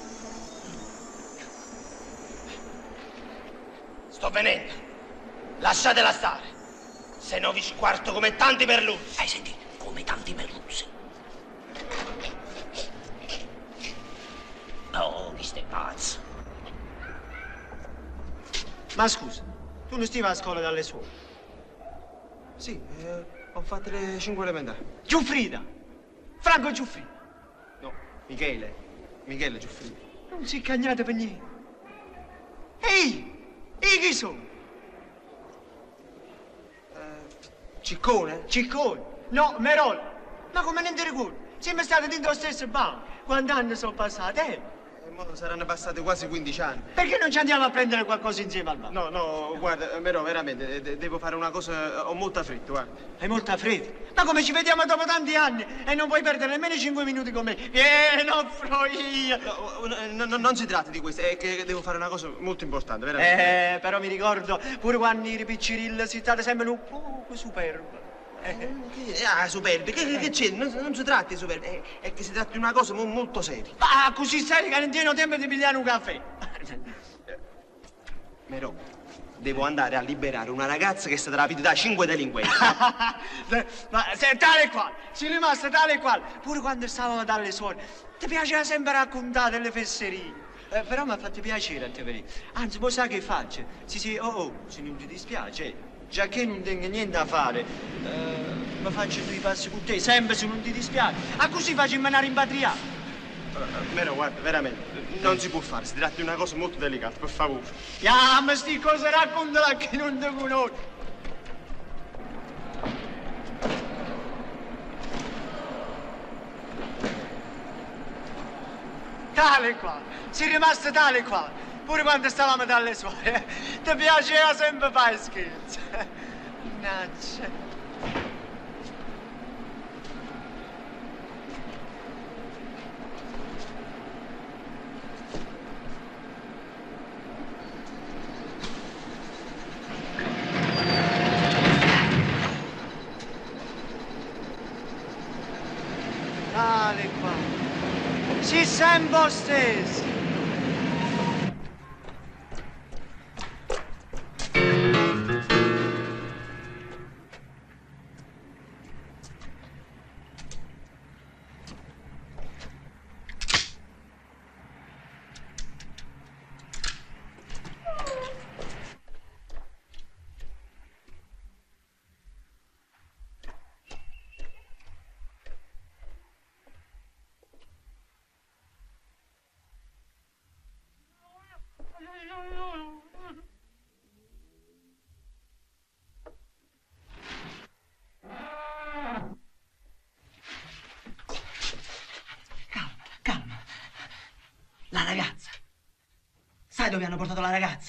Speaker 2: Sto venendo. Lasciatela stare. Se no vi squarto come tanti merluzzi. Hai sentito? Come tanti merluzzi. Oh, chi stai pazzo?
Speaker 20: Ma scusa, tu non stivi a scuola dalle suore?
Speaker 2: Sì, eh, ho fatto le cinque elementari.
Speaker 20: Giuffrida! Franco Giuffrida!
Speaker 2: No, Michele. Michele Giuffrida.
Speaker 20: Non si cagnate per niente. Ehi! E chi sono?
Speaker 2: Eh, Ciccone?
Speaker 20: Ciccone? No, Merol. Ma come non ti ricordi? Siamo stati dentro lo stesso banco. Quanti anni sono passati, eh?
Speaker 2: E mo saranno passati quasi quindici anni.
Speaker 20: Perché non ci andiamo a prendere qualcosa insieme al bar?
Speaker 2: No, no, guarda, però veramente, de- devo fare una cosa, ho molta fretta, guarda.
Speaker 20: Hai molta fretta? Ma come ci vediamo dopo tanti anni e non puoi perdere nemmeno cinque minuti con me? Vieni, offro io!
Speaker 2: No, no, no, non si tratta di questo, è che devo fare una cosa molto importante, veramente.
Speaker 20: Eh, però mi ricordo, pure quando eri piccirilla si state sempre un poco superbo.
Speaker 2: Eh, ah, superbi, che, che, che c'è? Non, non si tratta di superbi, è, è che si tratta di una cosa mo- molto seria.
Speaker 20: Ah, così serio che non tieno tempo di pigliare un caffè.
Speaker 2: Mero, devo andare a liberare una ragazza che è stata rapita da cinque delinquenti.
Speaker 20: Ma sei tale e quale, sei rimasto tale e quale. Pure quando stavamo dalle suore, ti piaceva sempre raccontare delle fesserie. Eh, però mi ha fatto piacere a te venire. Anzi, poi sai che faccio? Sì, sì, oh, oh, se non ti dispiace, già che non tengo niente da fare, eh, mi faccio due passi con te, sempre se non ti dispiace. Ah, così facciamo una rimpatriata.
Speaker 2: Meno, guarda, veramente, non si può fare, si tratta di una cosa molto delicata, per favore.
Speaker 20: Ya, ma sti cose raccontala che non ti conosco. Tale qua, sei rimasto tale qua, pure quando stavamo dalle suore. Ti piaceva sempre fare scherzi. Mannaggia. Tale qua. Ci siamo stessi. La ragazza. Sai dove hanno portato la ragazza?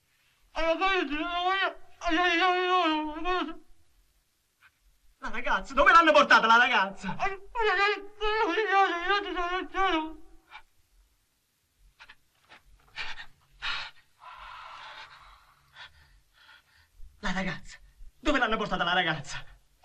Speaker 20: La ragazza? Dove l'hanno portata la ragazza? La ragazza? Dove l'hanno portata la ragazza?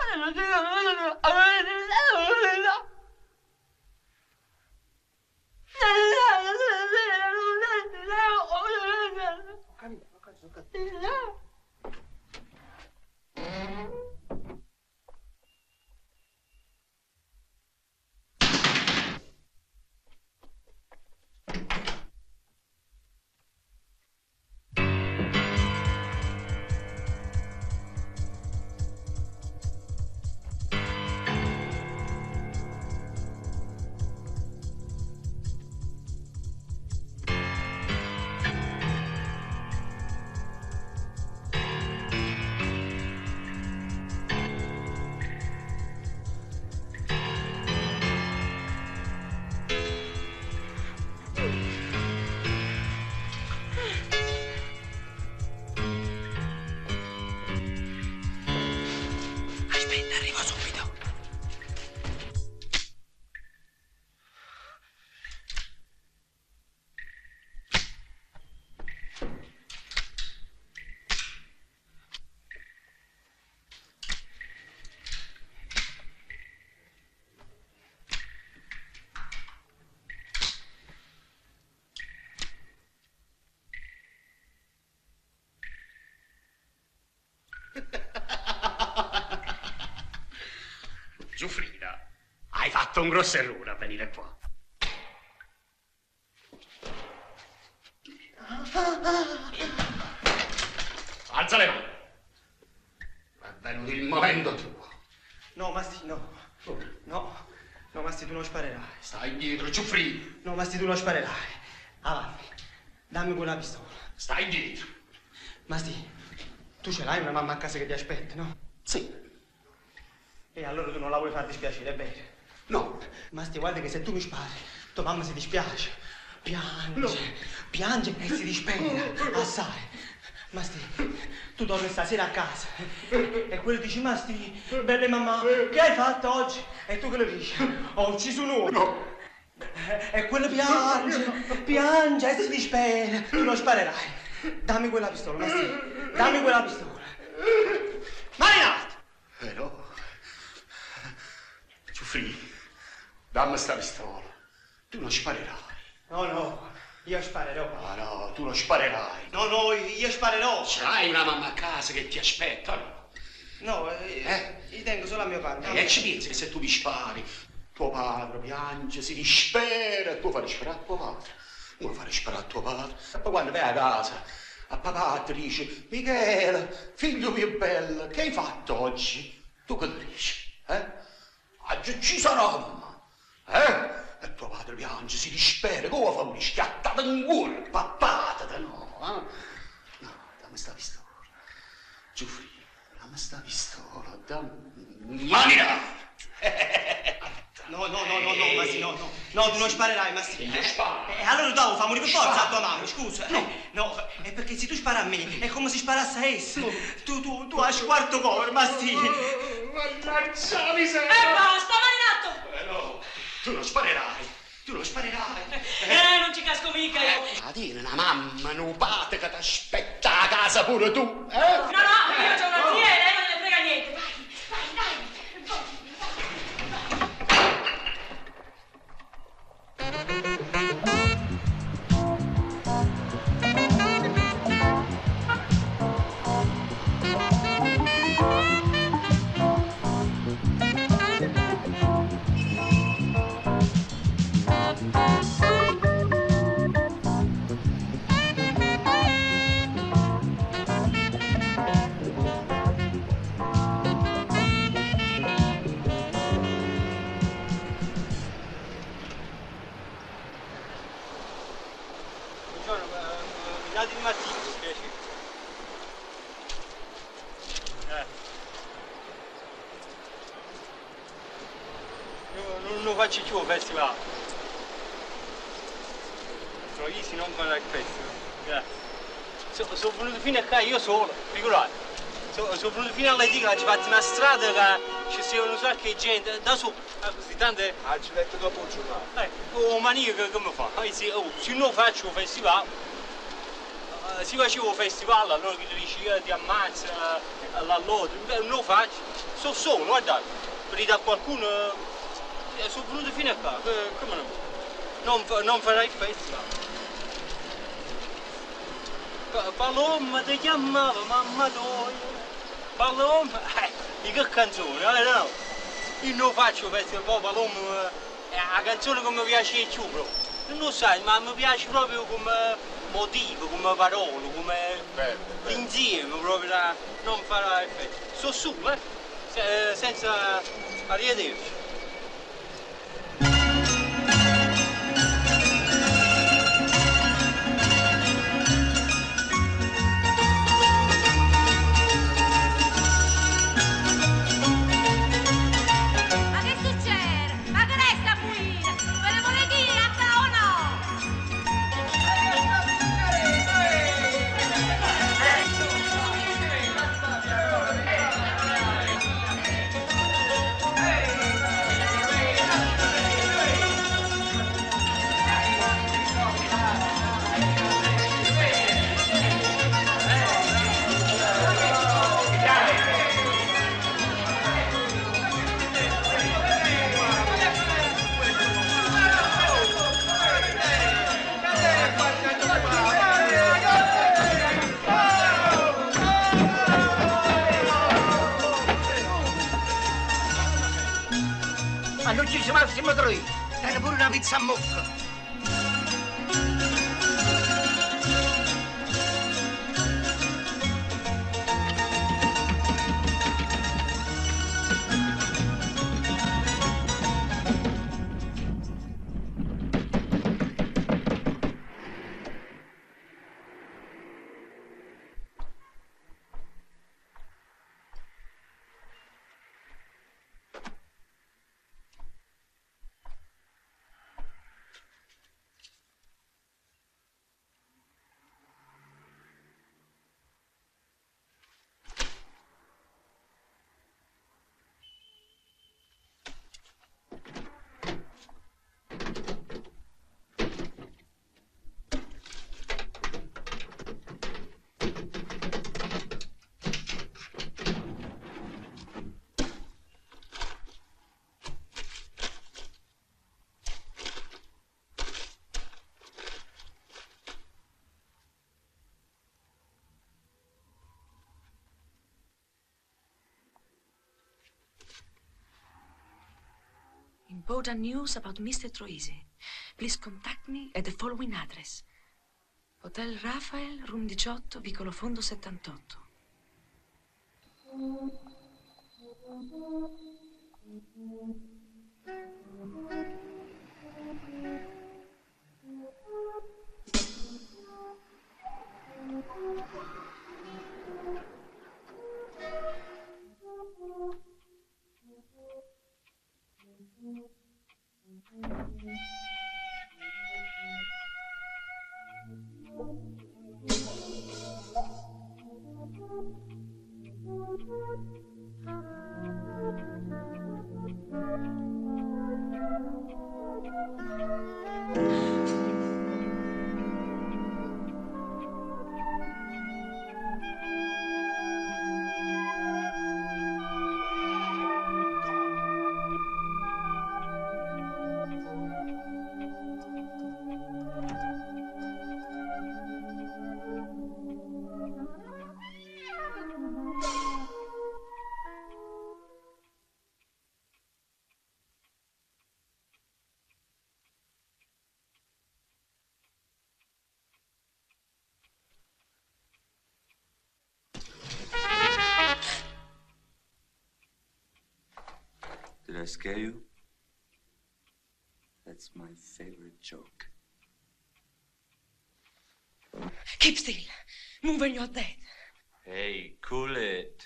Speaker 19: Giuffrida, hai fatto un grosso errore a venire qua. Alza le mani. È venuto il momento tuo.
Speaker 2: No, Masti, no. No, no, Masti, tu non sparerai.
Speaker 19: Stai dietro, Giuffrida.
Speaker 2: No, Masti, tu non sparerai. Avanti, dammi quella pistola.
Speaker 19: Stai dietro.
Speaker 2: Masti, tu ce l'hai una mamma a casa che ti aspetta, no?
Speaker 19: Sì.
Speaker 2: E allora tu non la vuoi far dispiacere, è vero?
Speaker 19: No.
Speaker 2: Masti, guarda che se tu mi spari, tua mamma si dispiace. Piange, no. Piange e si dispera, assai. Masti, tu torni stasera a casa e quello dici, Masti, bella mamma, che hai fatto oggi? E tu che lo dici? Ho ucciso un uomo. No. E quello piange, piange e si dispera. Tu non sparerai. Dammi quella pistola, Masti, dammi quella pistola. Marinate!
Speaker 19: Eh no. Giuffrida, dammi sta pistola. Tu non sparerai.
Speaker 2: No, no, Io sparerò.
Speaker 5: Ah no, tu non sparerai.
Speaker 2: No, no, io sparerò.
Speaker 5: C'hai una mamma a casa che ti aspetta, no?
Speaker 2: No, eh,
Speaker 5: Eh?
Speaker 2: io tengo solo a mio padre.
Speaker 5: E ci pensi che se tu gli spari, tuo padre piange, si dispera, e tu fai disperare a tuo padre. Uno fa disperare a tuo padre. E poi quando vai a casa, a papà ti dice, Michele, figlio mio bello, che hai fatto oggi? Tu che gli dici? Eh? Oggi ci sarà, mamma. Eh? E tuo padre piange, si dispera, come fa una schiattata in cuore, pappata, no? Eh? No, dammi sta pistola. Giuffrì. Ma sta pistola, dammi... Manina!
Speaker 2: No, no, no, no, no, ma sì, no, no. No, tu non sparerai, ma sì.
Speaker 5: Io sparo.
Speaker 2: E allora tu fa morire per forza a tua mamma, scusa. No, eh, no, è perché se tu spari a me, è come se sparasse a essa. Tu, tu, tu hai quarto povero, ma sì.
Speaker 5: Mannaggia la miseria!
Speaker 7: E basta, Marinatto!
Speaker 5: Eh no, tu non sparerai. Tu non sparerai.
Speaker 7: Eh, non ci casco mica io.
Speaker 5: A dire una mamma, un padre che ti aspetta a casa pure tu, eh?
Speaker 7: No, no, io c'ho una zia e lei non ne frega niente. Vai, vai, dai.
Speaker 14: Datemi un attimo, per piacere. Eh. Io non lo faccio più il festival. No, io si non fanno il festival. Grazie. So, sono venuto fino a qua io solo, figurate. So, sono venuto fino all'edicola, ci faccio una strada che ci sia un sacco di gente, da sopra. Ah, così tante...
Speaker 15: Ah, ci metto dopo il giornale.
Speaker 14: Eh, oh, manico che come fa? Ah, sì, oh, se non faccio un festival, uh, se facevo un festival, allora che tu dici io ti ammazza, uh, l'alloggio, non lo faccio. Sono solo, guardate, per dire a qualcuno, eh, sono venuto fino a qua, eh, come no? Non, fa, non farai il festival. Pa- Paloma ti chiamava, mamma tua. Paloma, eh, di che canzone, eh no? Io non faccio il festival, poi Paloma è una canzone che mi piace di più proprio. Non lo sai, ma mi piace proprio come motivo, come parole, come l'insieme proprio da non fare effetto. Sono su, eh? Se- senza arrivederci.
Speaker 9: Ma che succede? Ma che resta qui? Ve ne volete dire a te o no?
Speaker 10: Hanno ucciso Massimo Troisi. Era pure una pizza a mocca.
Speaker 7: important news about Mister Troisi. Please contact me at the following address. Hotel Rafael, room diciotto, vicolo Fondo settantotto.
Speaker 13: Did I scare you? That's my favorite joke.
Speaker 7: Keep still. Move when you're dead.
Speaker 13: Hey, cool it.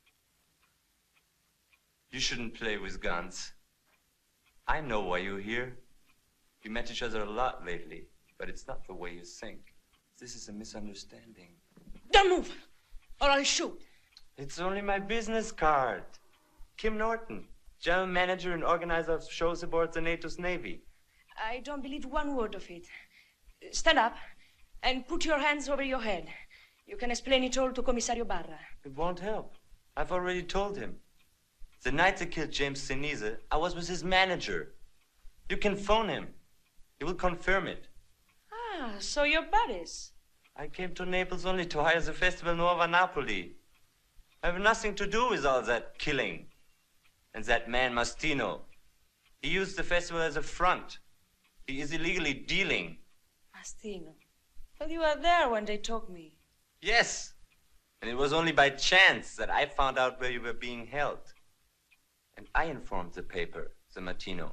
Speaker 13: You shouldn't play with guns. I know why you're here. We met each other a lot lately, but it's not the way you think. This is a misunderstanding.
Speaker 7: Don't move, or I'll shoot.
Speaker 13: It's only my business card. Kim Norton, general manager and organizer of shows aboard the NATO's Navy.
Speaker 7: I don't believe one word of it. Stand up and put your hands over your head. You can explain it all to Commissario Barra.
Speaker 13: It won't help. I've already told him. The night they killed James Sinise, I was with his manager. You can phone him. He will confirm it.
Speaker 7: Ah, so you're buddies.
Speaker 13: I came to Naples only to hire the Festival Nuova Napoli. I have nothing to do with all that killing. And that man, Mastino. He used the festival as a front. He is illegally dealing.
Speaker 7: Mastino. Well, you were there when they took me.
Speaker 13: Yes. And it was only by chance that I found out where you were being held. And I informed the paper, the Mattino.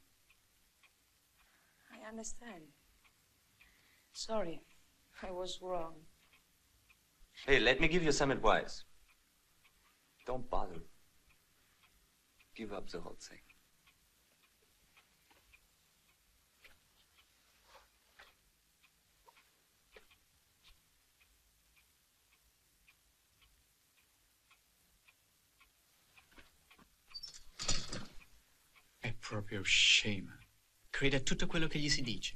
Speaker 7: I understand. Sorry, I was wrong.
Speaker 13: Hey, let me give you some advice. Don't bother. Give up the whole thing.
Speaker 22: È proprio scema. Crede a tutto quello che gli si dice.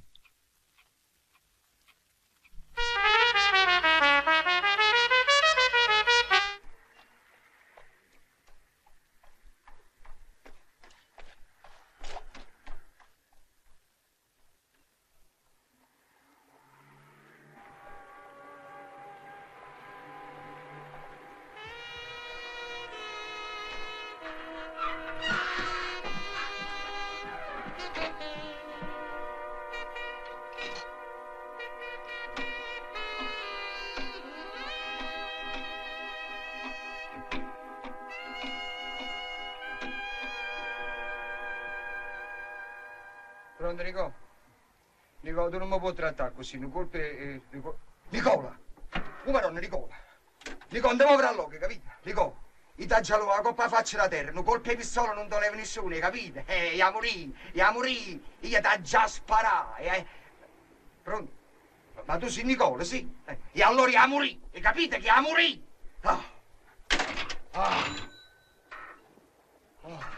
Speaker 10: Pronto, Nico? Nico, tu non mi puoi trattare così, un colpo è... Nico... Nicola! Oh, madonna, Nicola! Nico, non devo avrà l'occhio, capito? Nico, i taglialo la coppa faccia la terra, un colpo di pistola non te leva nessuno, capito? Eh, io morì, io morì, io t'ha già sparato, eh? Pronto? Ma tu sei Nicola, sì? Eh, e allora io morì, e capite che io morì? Ah! Ah! Ah!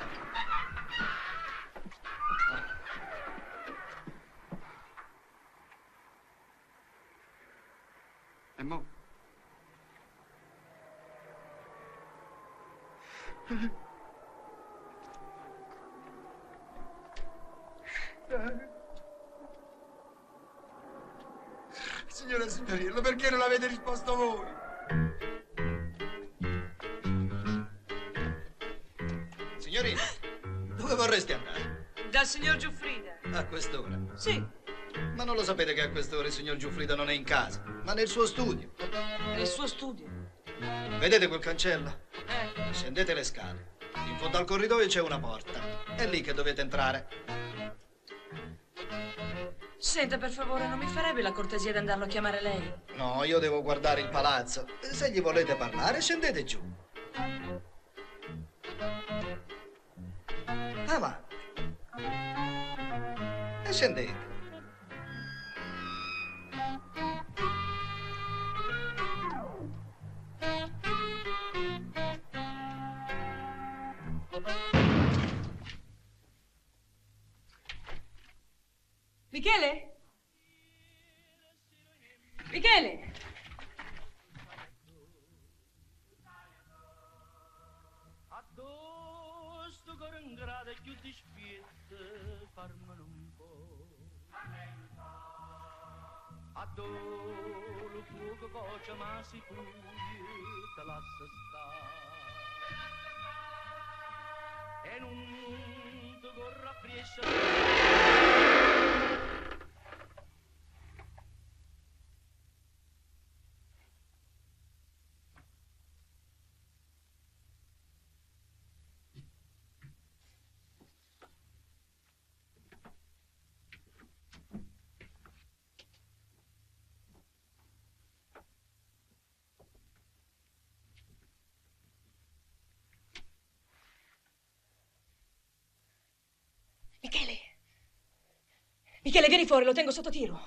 Speaker 22: E mo?
Speaker 10: Signora e signorino, perché non l'avete risposto voi?
Speaker 22: Signorina, dove vorresti andare?
Speaker 7: Da dal signor Giuffrida.
Speaker 16: A quest'ora?
Speaker 7: Sì.
Speaker 16: Ma non lo sapete che a quest'ora il signor Giuffrida non è in casa, ma nel suo studio.
Speaker 7: Nel suo studio?
Speaker 16: Vedete quel cancello?
Speaker 7: Eh.
Speaker 16: Scendete le scale. In fondo al corridoio c'è una porta. È lì che dovete entrare.
Speaker 7: Senta, per favore, non mi farebbe la cortesia di andarlo a chiamare lei?
Speaker 16: No, io devo guardare il palazzo. Se gli volete parlare, scendete giù. Avanti. E scendete.
Speaker 7: Michele? Michele?
Speaker 1: Addosso con un grado più di spiette farmelo un po'. Addosso lo fuoco cocia ma si puglia te lascia stare. E non ti corra appresso.
Speaker 7: Michele! Michele, vieni fuori, lo tengo sotto tiro.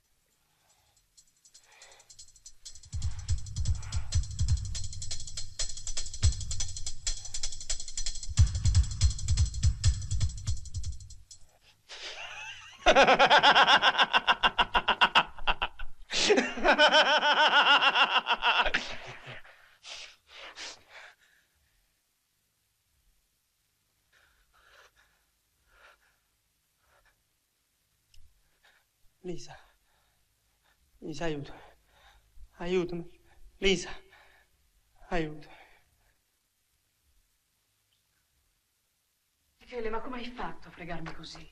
Speaker 2: Lisa. Lisa, aiutami. Aiutami. Lisa. Aiutami.
Speaker 7: Michele, ma come hai fatto a fregarmi così?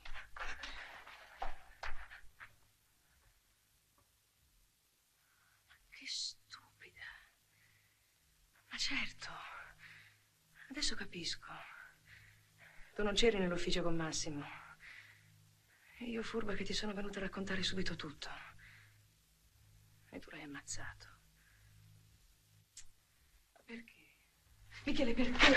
Speaker 7: Che stupida. Ma certo. Adesso capisco. Tu non c'eri nell'ufficio con Massimo. E io furba che ti sono venuta a raccontare subito tutto. E tu l'hai ammazzato. Ma perché? Michele, perché?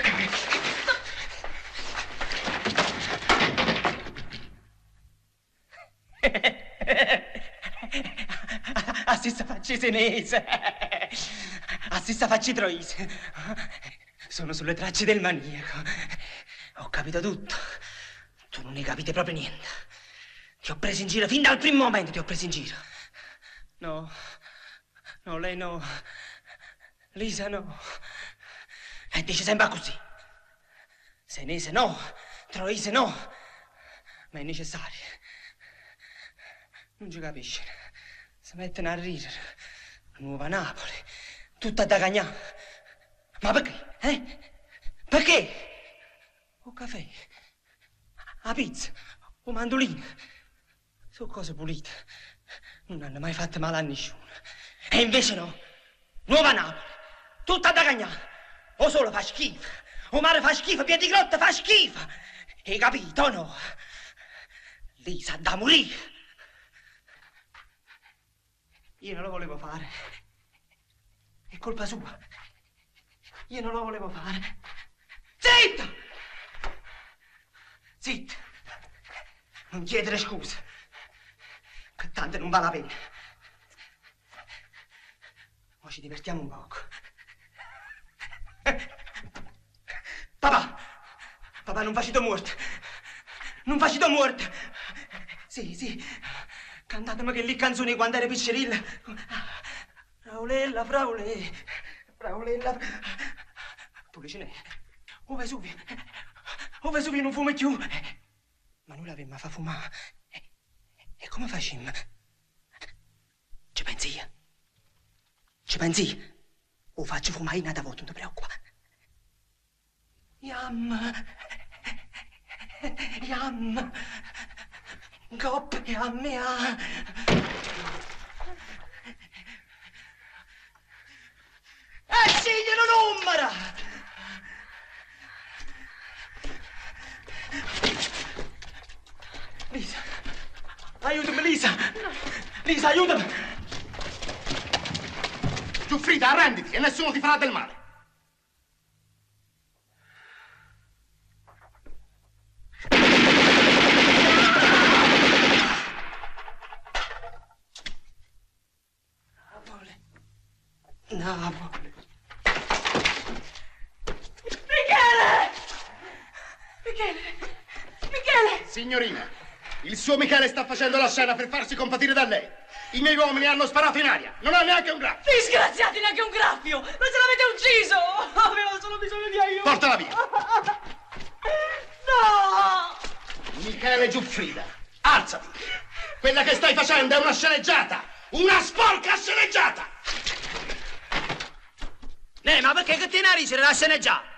Speaker 2: Assista facci senese. Assista facci troise. Sono sulle tracce del maniaco. Ho capito tutto. Tu non ne capite proprio niente. Ti ho preso in giro, fin dal primo momento ti ho preso in giro. No, no, lei no. Lisa no. E dice sempre così. Senese no, Troise no. Ma è necessario. Non ci capisci. Si mettono a ridere. Nuova Napoli, tutta da cagnà. Ma perché? Eh? Perché? O caffè, a pizza, o mandolino. Sono cose pulite. Non hanno mai fatto male a nessuno. E invece no. Nuova Napoli, tutta da cagnà. O solo fa schifo. O mare fa schifo, Piedigrotta fa schifo. Hai capito, no? Lisa da morire. Io non lo volevo fare. È colpa sua. Io non lo volevo fare. Zitto! Zitto! Non chiedere scuse. Che tanto non vale la pena. Ora ci divertiamo un poco. Papà! Papà, non facito morte. Non facito morte. Sì, sì. Cantatemi che lì canzoni quando ero piccerilla. Fraulella, fraule, fraulella. Pullicine. O Vesuvio. O Vesuvio non fuma più. Ma noi l'avemmo fa fumare. E come facciamo? Ci pensi io? Ci pensi io? O faccio fumare in nata volta, non ti preoccupa. Yam. Jam. Gop, jam, ja. E signor numero! Lisa, aiutami, Lisa! Lisa, aiutami!
Speaker 19: Giuffrida, arrenditi e nessuno ti farà del male.
Speaker 2: Napoli.
Speaker 9: Michele! Michele! Michele!
Speaker 19: Signorina, il suo Michele sta facendo la scena per farsi compatire da lei. I miei uomini hanno sparato in aria. Non ha neanche un graffio.
Speaker 9: Disgraziati, neanche un graffio! Ma se l'avete ucciso! Avevo solo bisogno di aiuto!
Speaker 19: Portala via!
Speaker 9: No!
Speaker 19: Michele Giuffrida, alzati! Quella che stai facendo è una sceneggiata! Una sporca sceneggiata!
Speaker 4: Eh, ma perché che ti narici la sceneggiata?